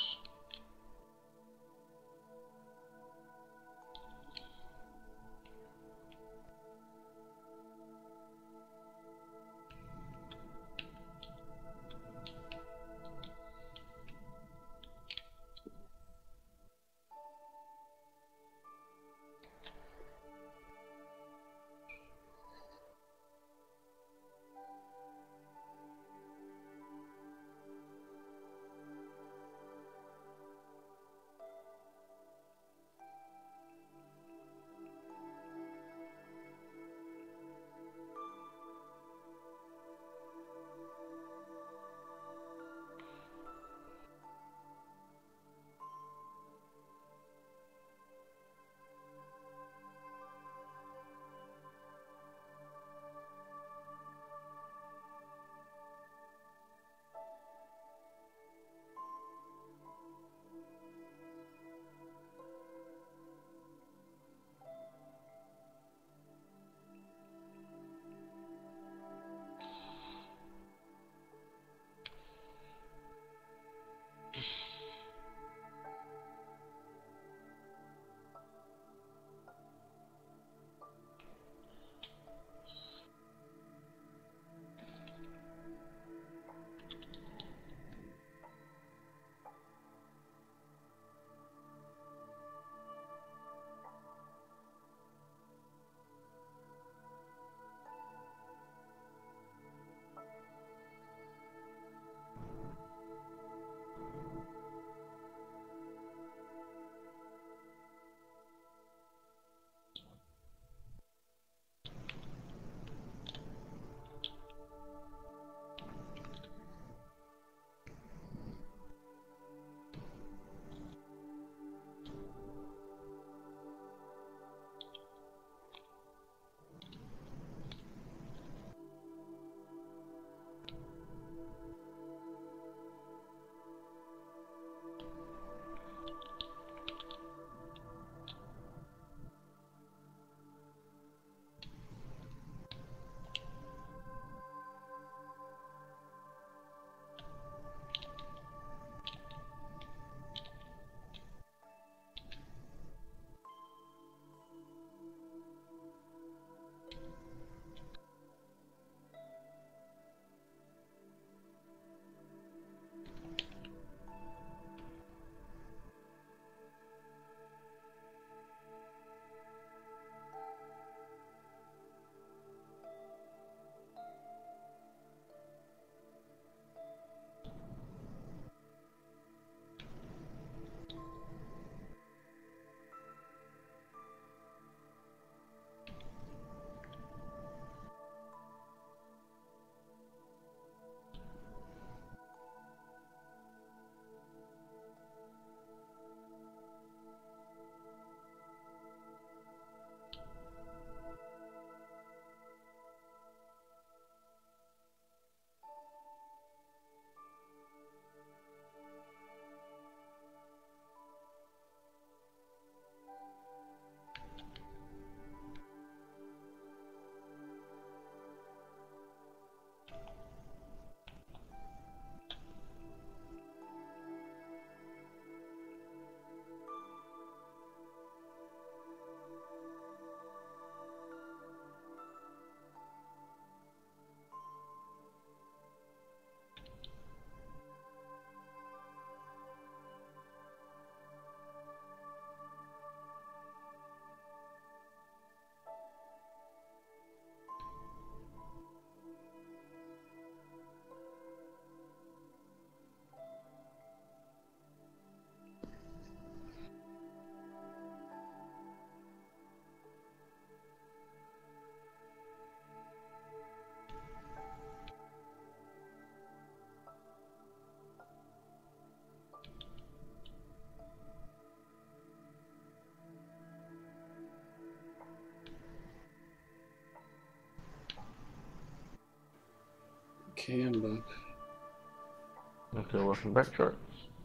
Okay, I'm back. Okay, welcome back, Charles.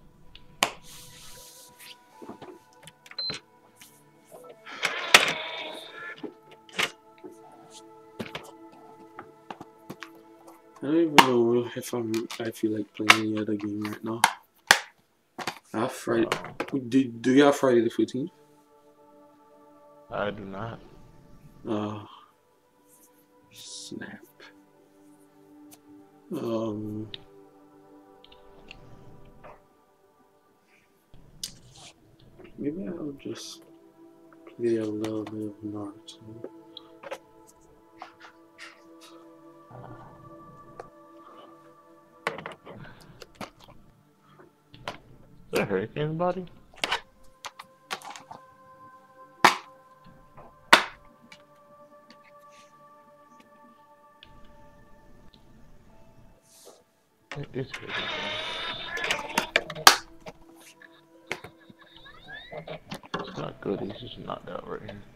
I don't even know if I'm. I feel like playing any other game right now. I have Friday. Uh, Do Do you have Friday the fourteenth? I do not. Uh, snap. Um. Maybe I'll just play a little bit of Naruto. Is that Hurricane's body? It is Hurricane's body. It's not good, he's just knocked out right here.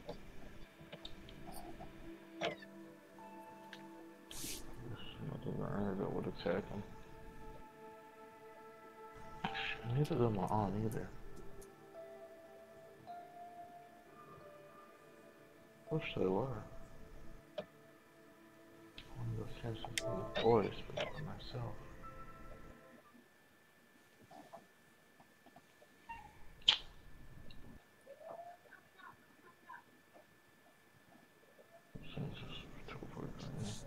There's nothing around that would attack him. Neither of them are on either. Wish they were. One of those chances in the forest, but for myself. Seems just too far from me.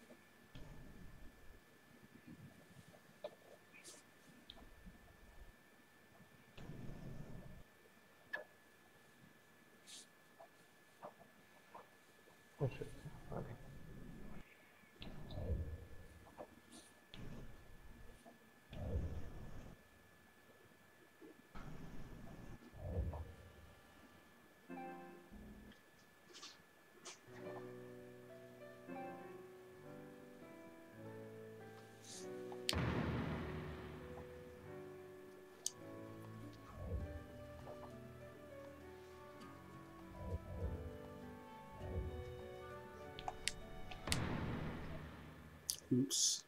What's it? Buddy. Oops.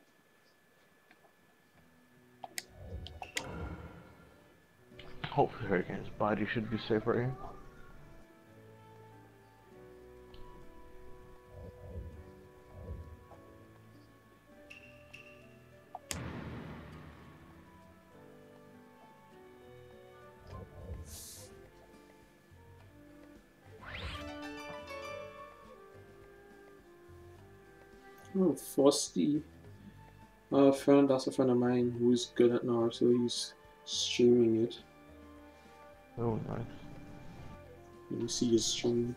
Hopefully Hurricane's body should be safe right here. Oh, Frosty. A friend, that's a friend of mine who's good at Naruto. He's streaming it. Oh, nice. Let me see his stream.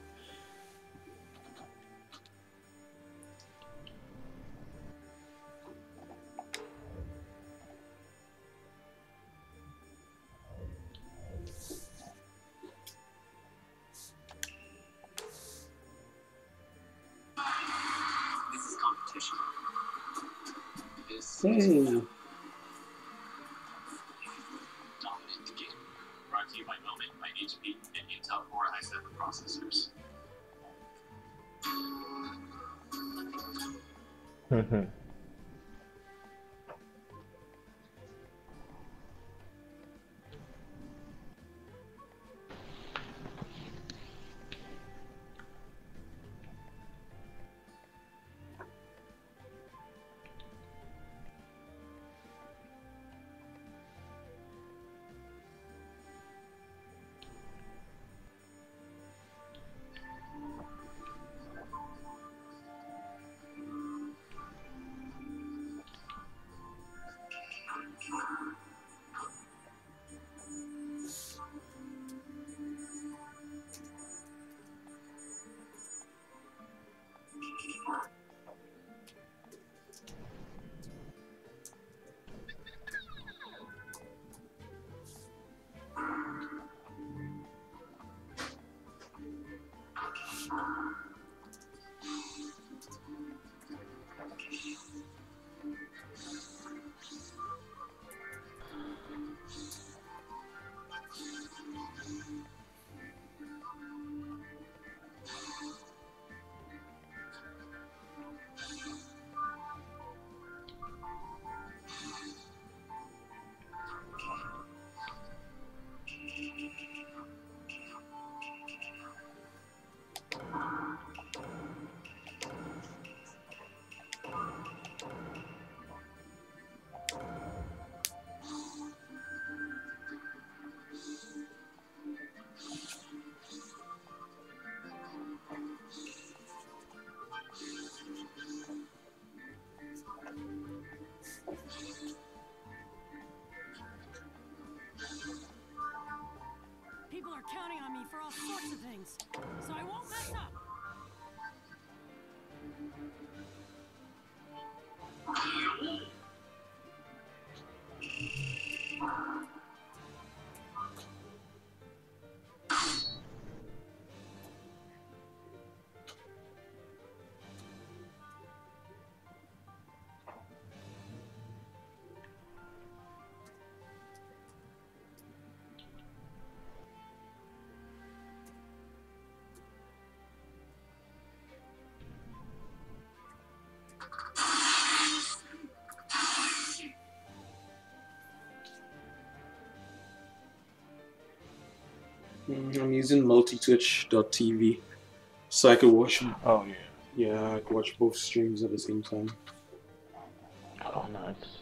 This is competition. This Hey. Dominant the game. Brought to you by Moment by H P and Intel Core i seven processors. Mm, I'm using multitwitch dot t v, so I could watch. Oh yeah. Yeah, I could watch both streams at the same time. Oh nice.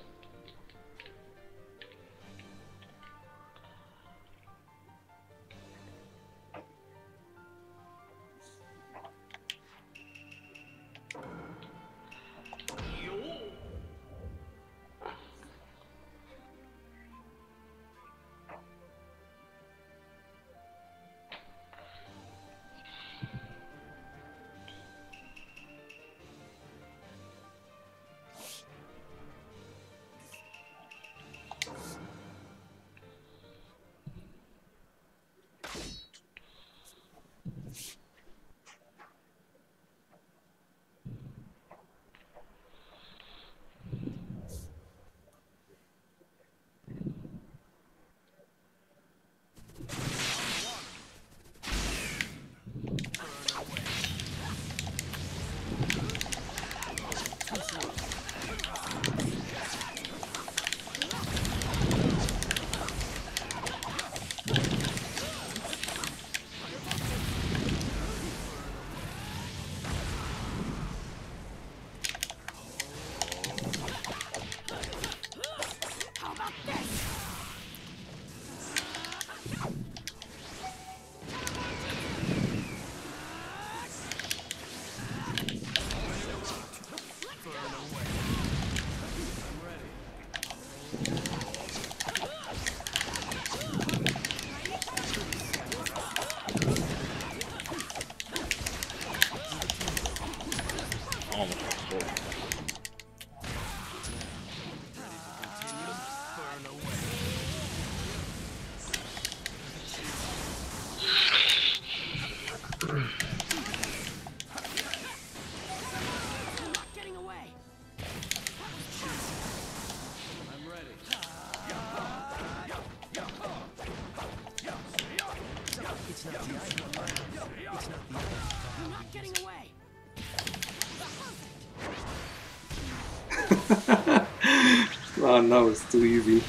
Oh no, it's too easy.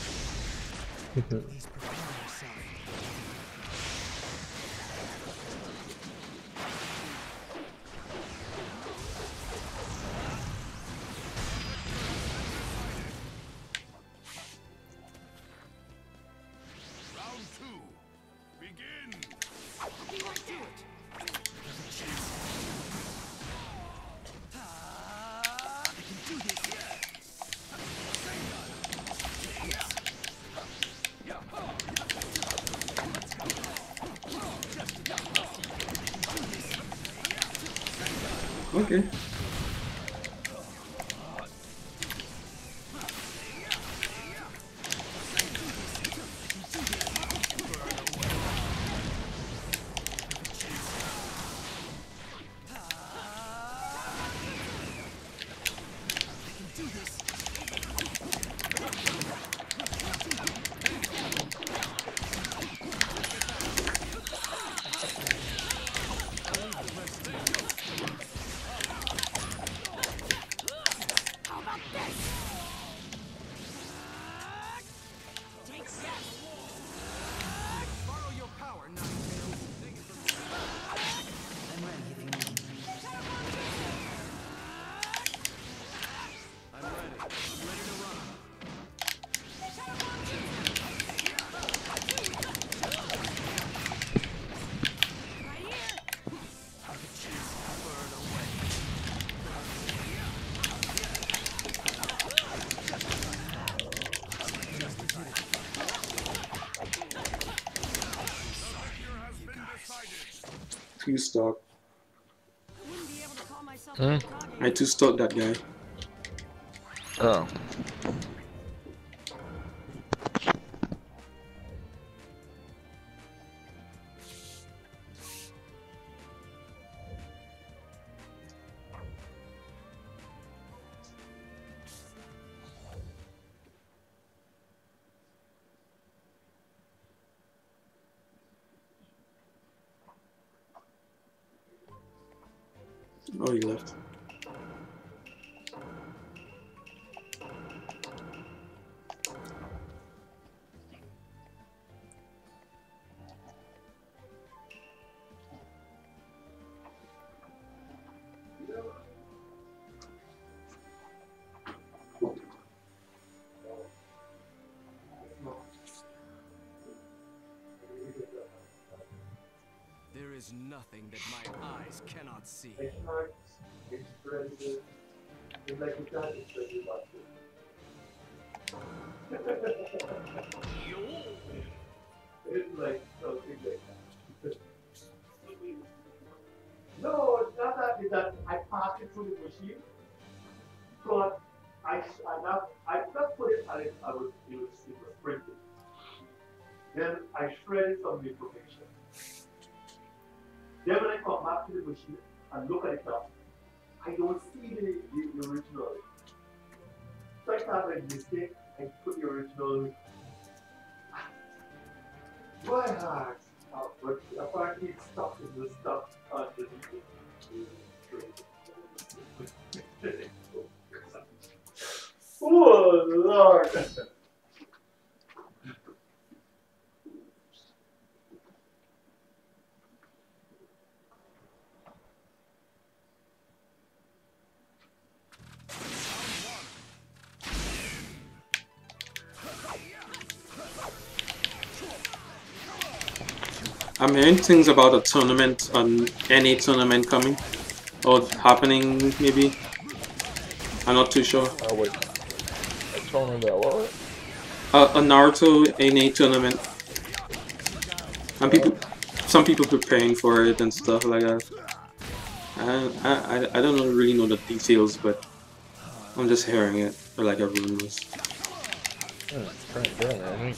Okay. Two stock. Hmm? I two stock that guy. Oh. Oh, he left. nothing that my eyes cannot see. I can't express it. It's like you can't express it about it. It's like something like that. No, it's not that. It's that I passed it through the machine, but I, I not, I just put it and it, I was, it was, it was printed. Then I shredded some information. Then when I come back to the machine and look at it now, I don't see the, the, the original. So I can't make a mistake and put the original. My heart. Oh, but apparently it's stuck in the stuff underneath it. Oh Lord! I'm hearing things about a tournament, on any tournament coming or happening maybe. I'm not too sure. Oh wait, a tournament about what? Uh, a Naruto N A tournament, and people, some people preparing for it and stuff like that. I I I don't know, really know the details, but I'm just hearing it, or like a rumors. Hmm, pretty good, man.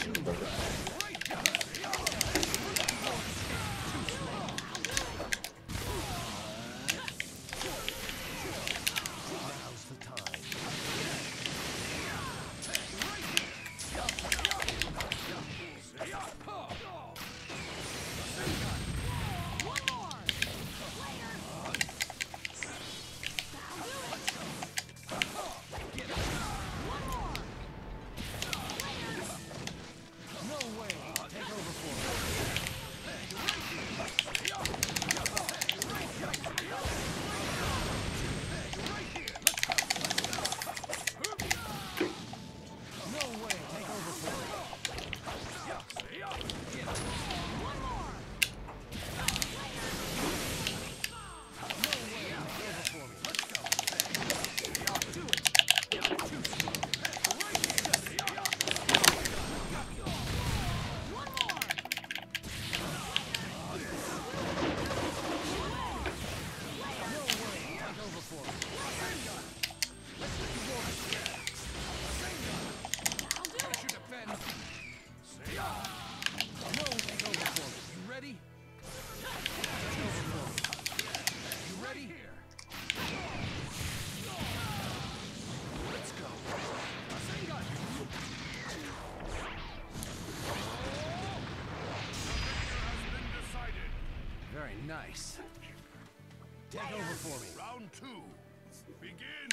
Nice. Take over for me. Round two. Begin.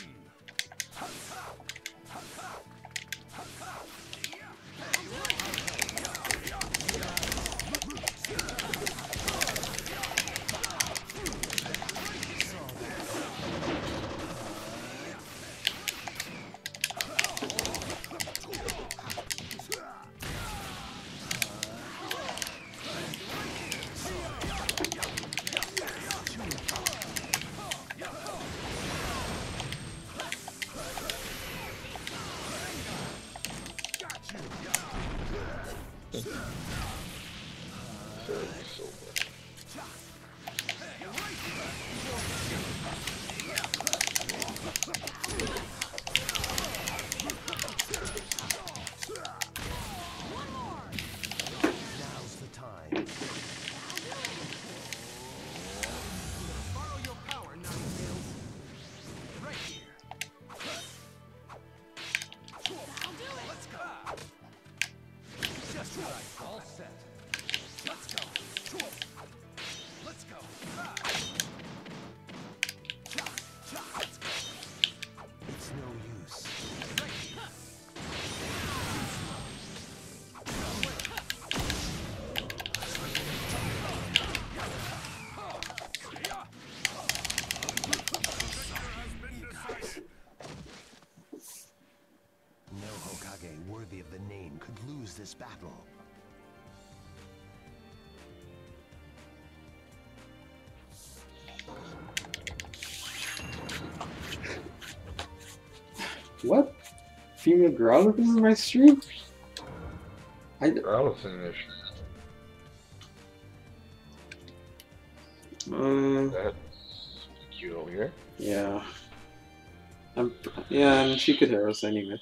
This battle. What? Female Growlithe is in my stream? I Growlithe's in this. Uh, That's cute over here. yeah. I'm, yeah, and she could hear us anyway.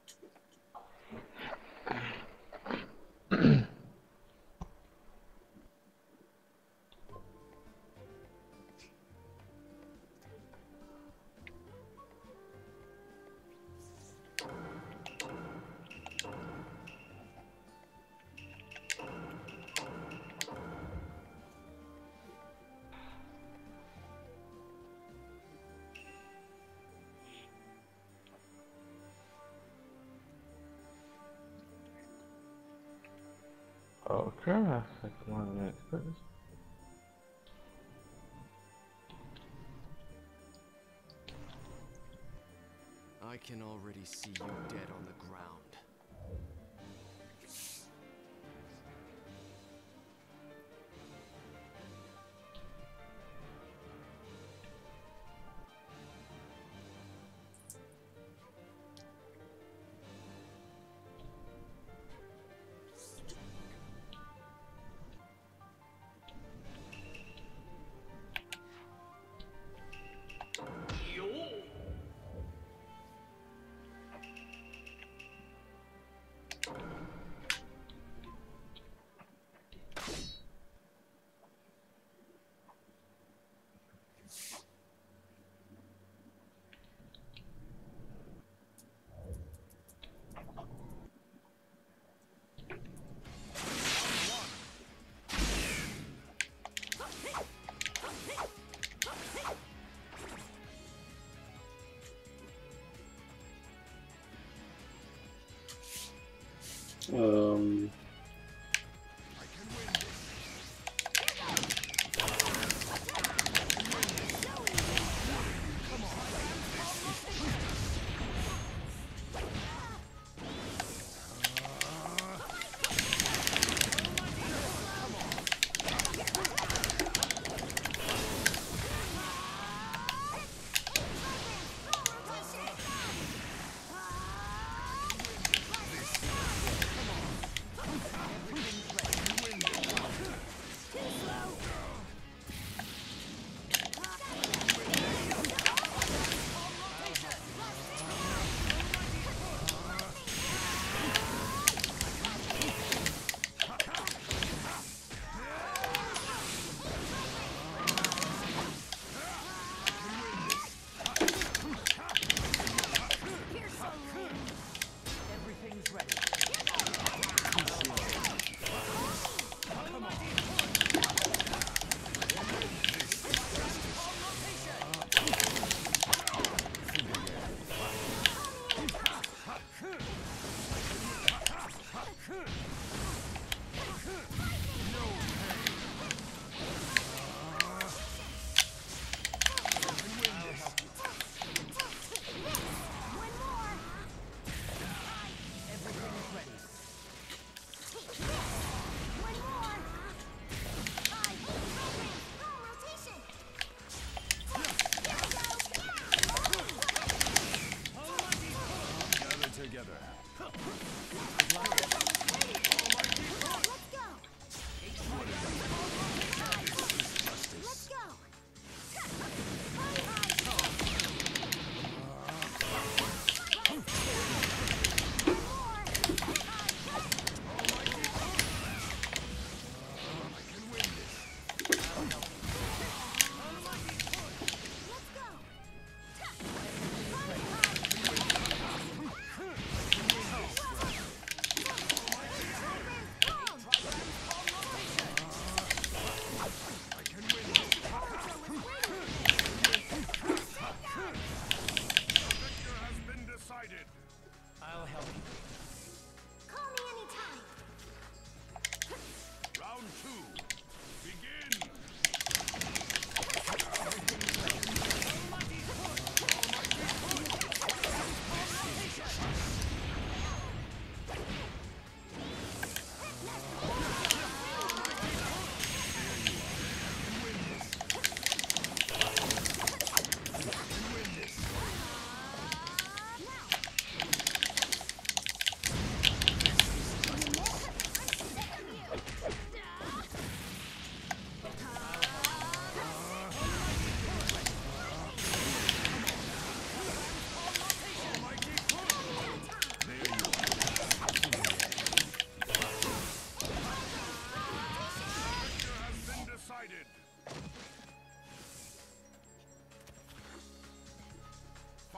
Okay, that's like one minute. I can already see you dead on the ground. Um.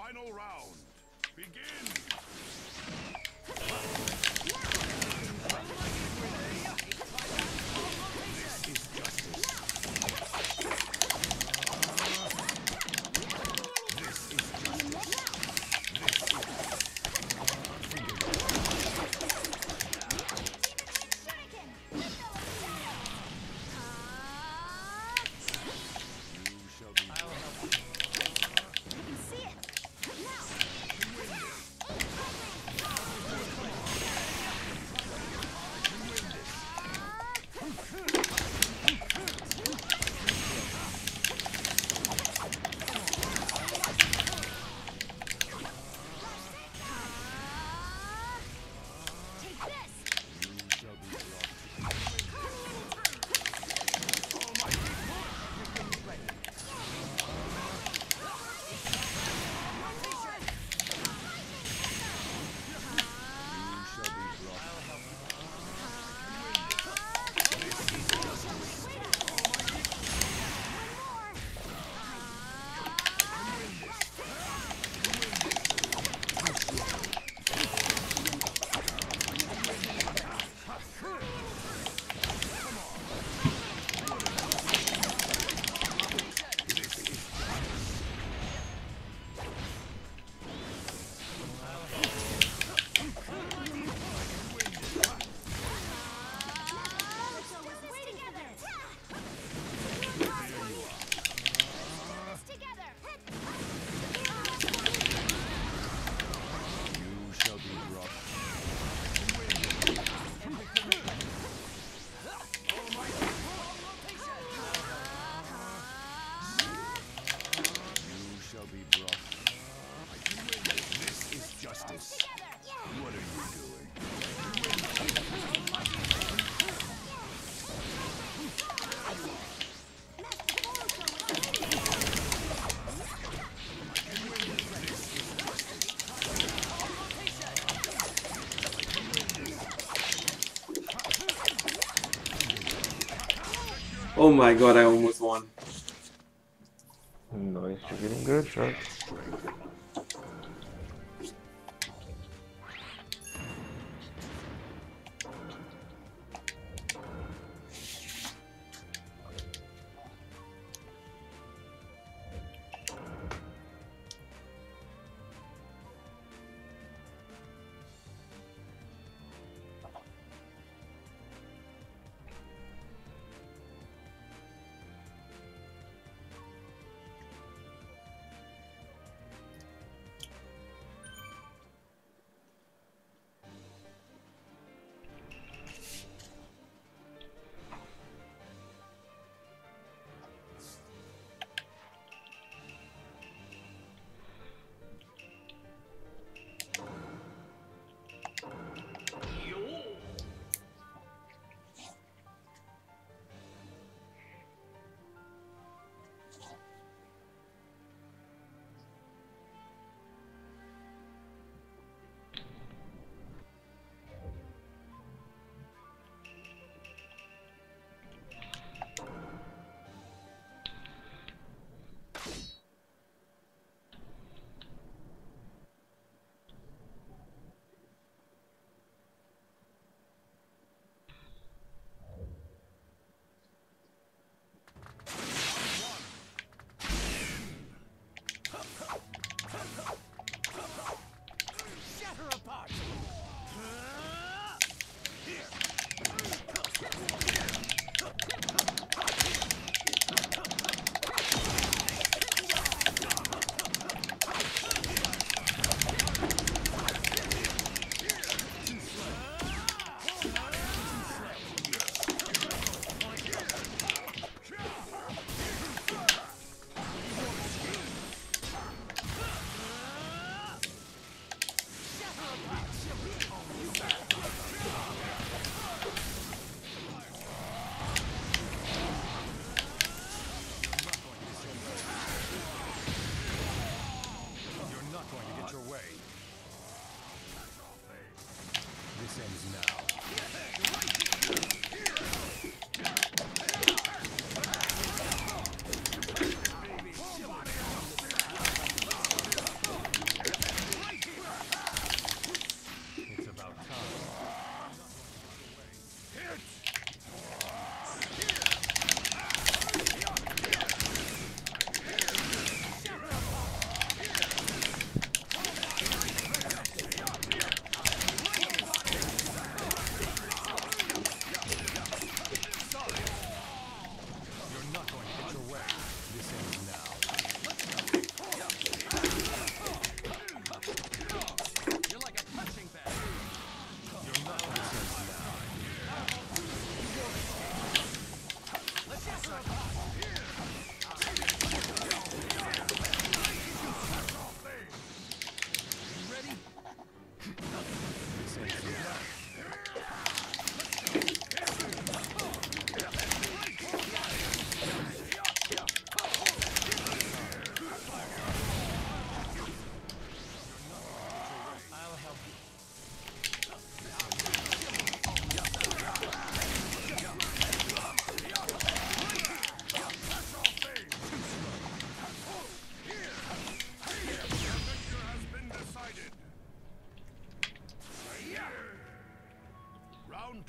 Final round. Begin. Oh my god, I almost won. Nice, you're getting good, Chuck.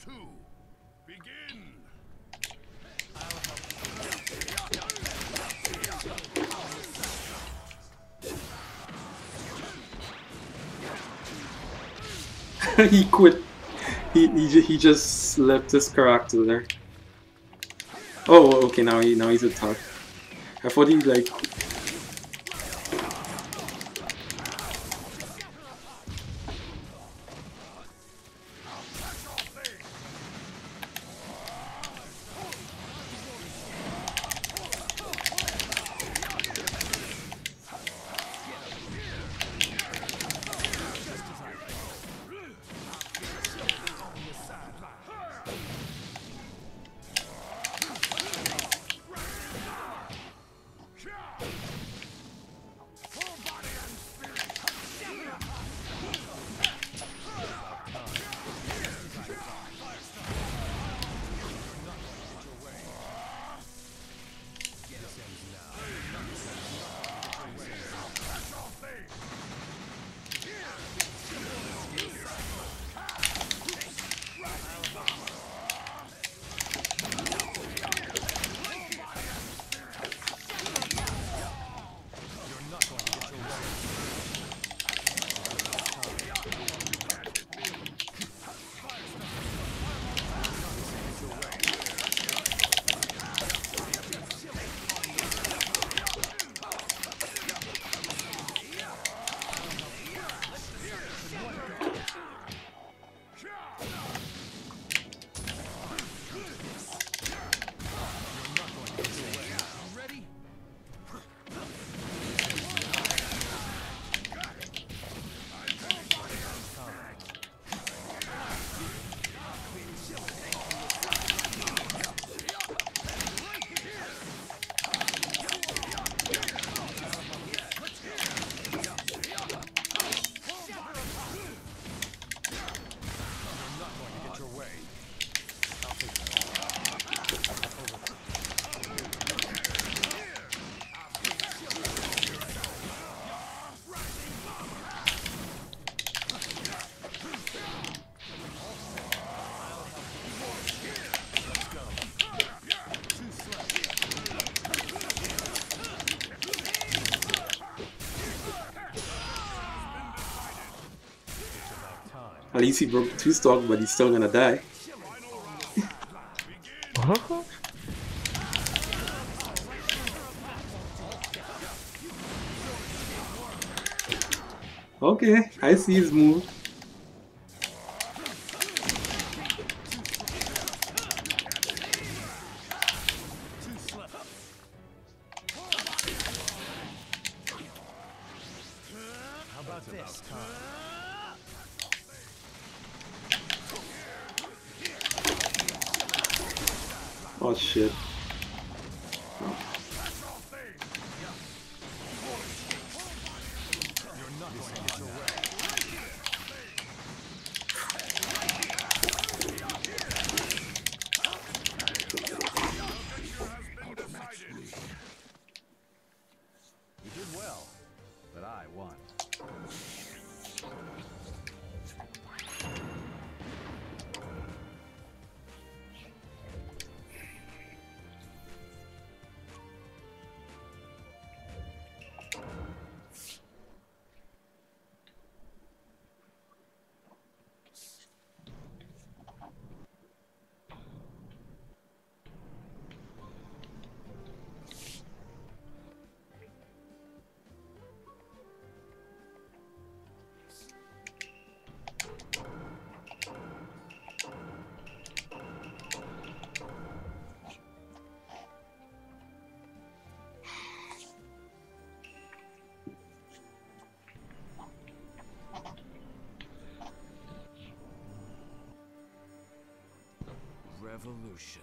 two, begin. He quit. He, he ju- he just left his character there. Oh, okay. Now he now he's a top. I thought he like. At least he broke two stock, but he's still gonna die. Okay, I see his move. How about this time? Oh shit. You did well, but I won. Revolution.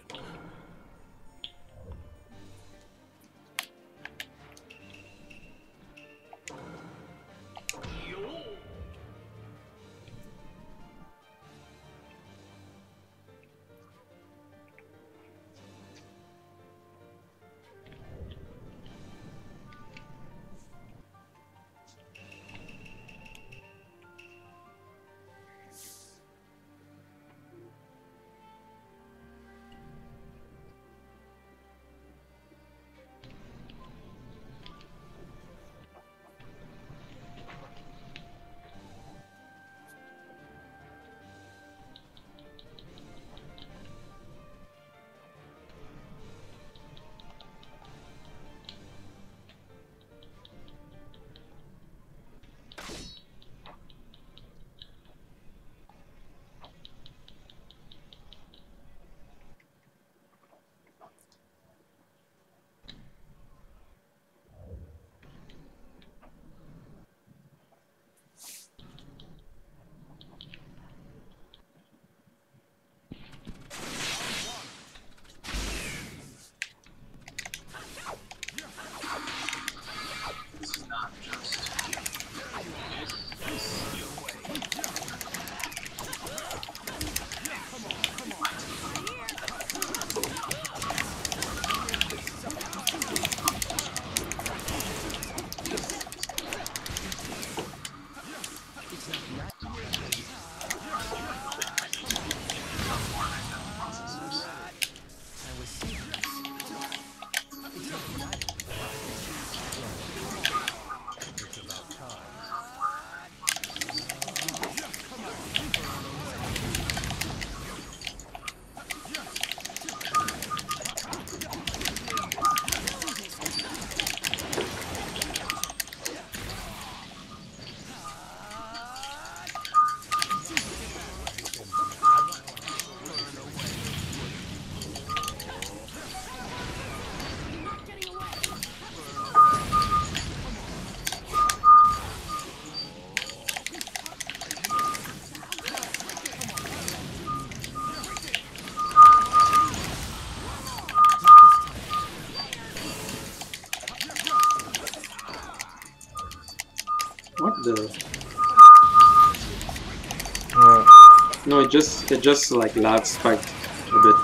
No, it just it just like lag spiked a bit.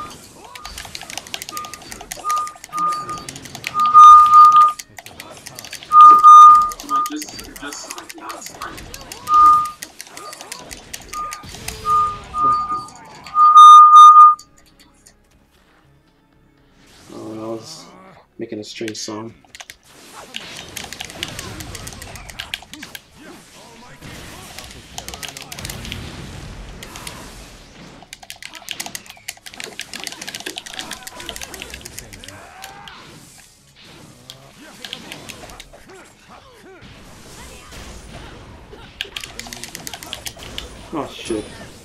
No, it just it just like lag spiked. Oh, I was making a strange sound. Oh shit.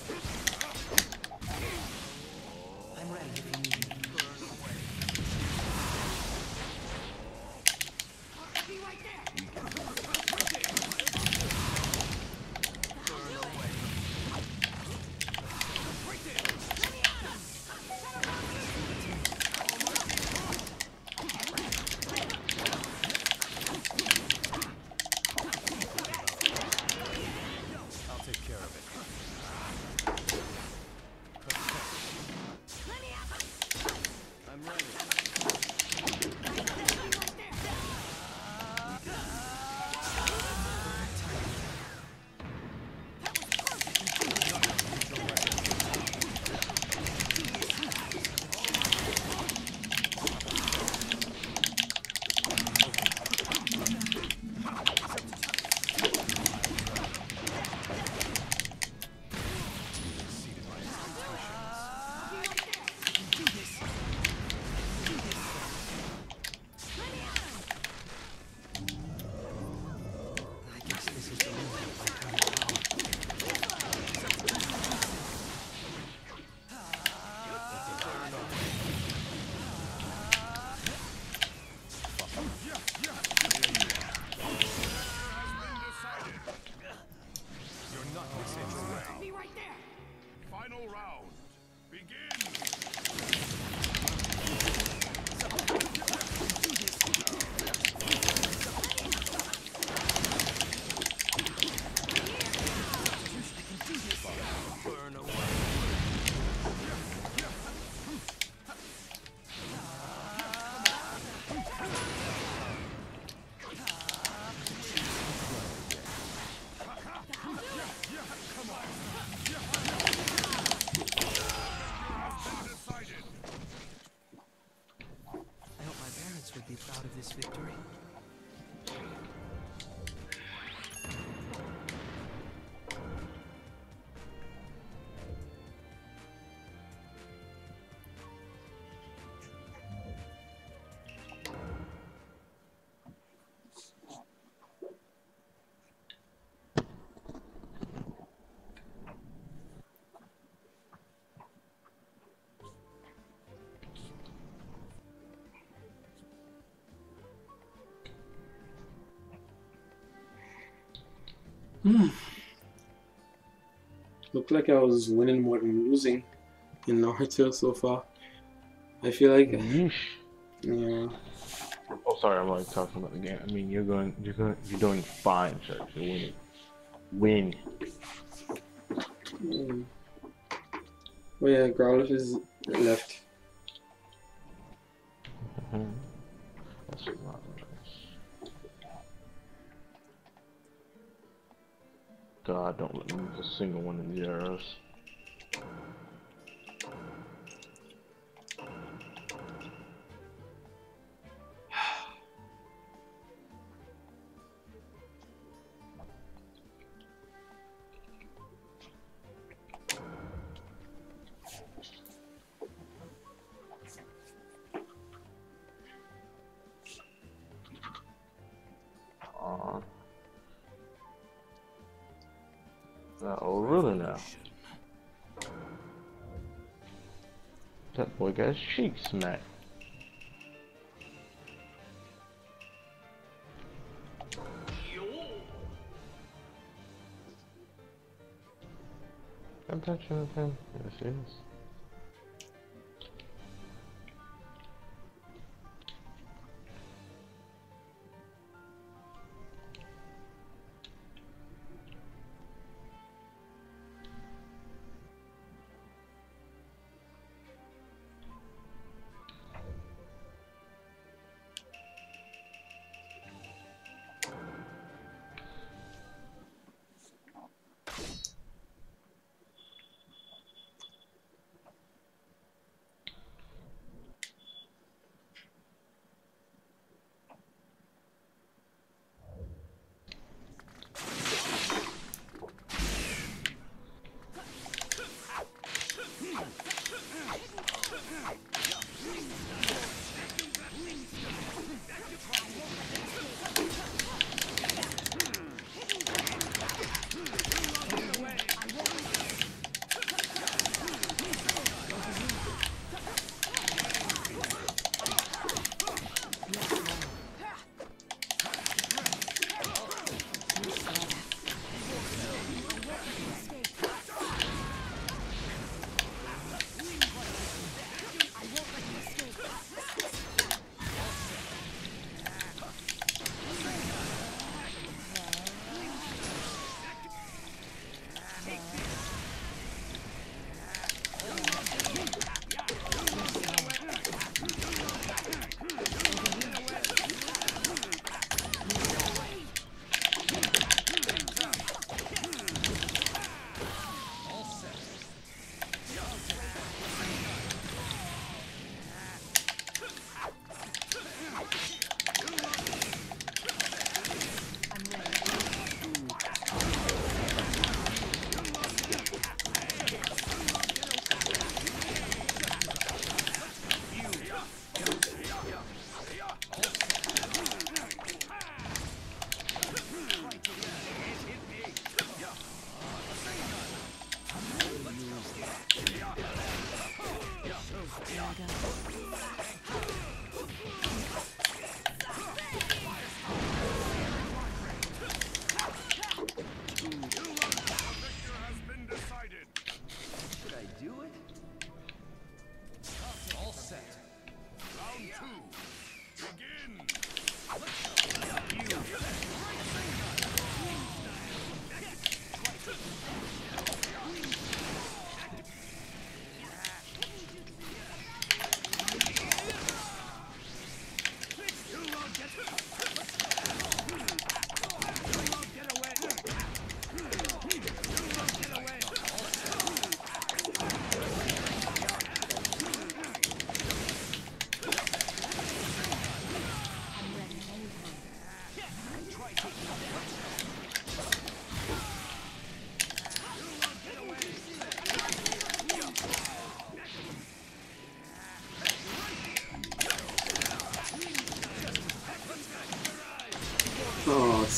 Would be proud of this victory. Hmm. Looked like I was winning more than losing in Naruto so far. I feel like, Yeesh. yeah. Oh, sorry, I'm like talking about the game. I mean, you're going, you're going, you're doing fine, sir. You're winning. Win. Hmm. Oh yeah, Growlithe is left. Mm-hmm. That's not nice. God, don't let me use a single one of these arrows. Uh, oh, really now? That boy got his cheek smacked. I'm touching him. Yes, he is.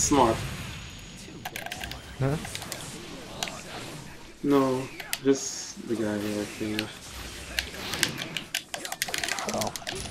Smart. Huh? No, just the guy who I think. Oh.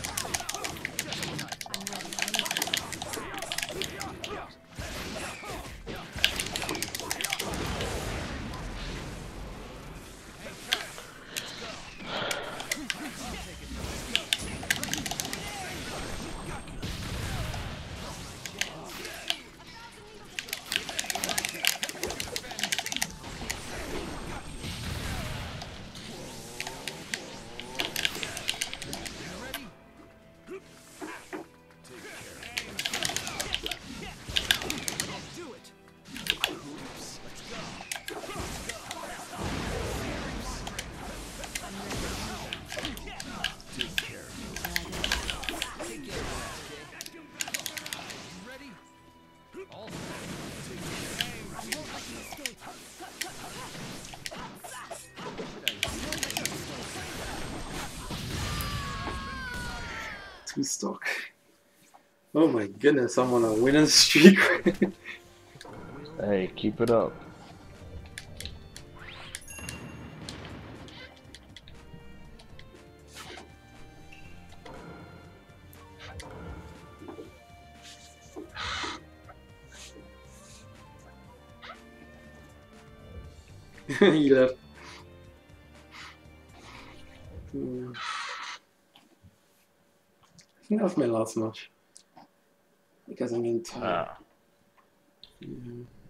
Two stock. Oh my goodness, I'm on a winning streak. Hey, keep it up. He left. Hmm. I think that's my last match. Because I'm getting tired. Ah. Yeah.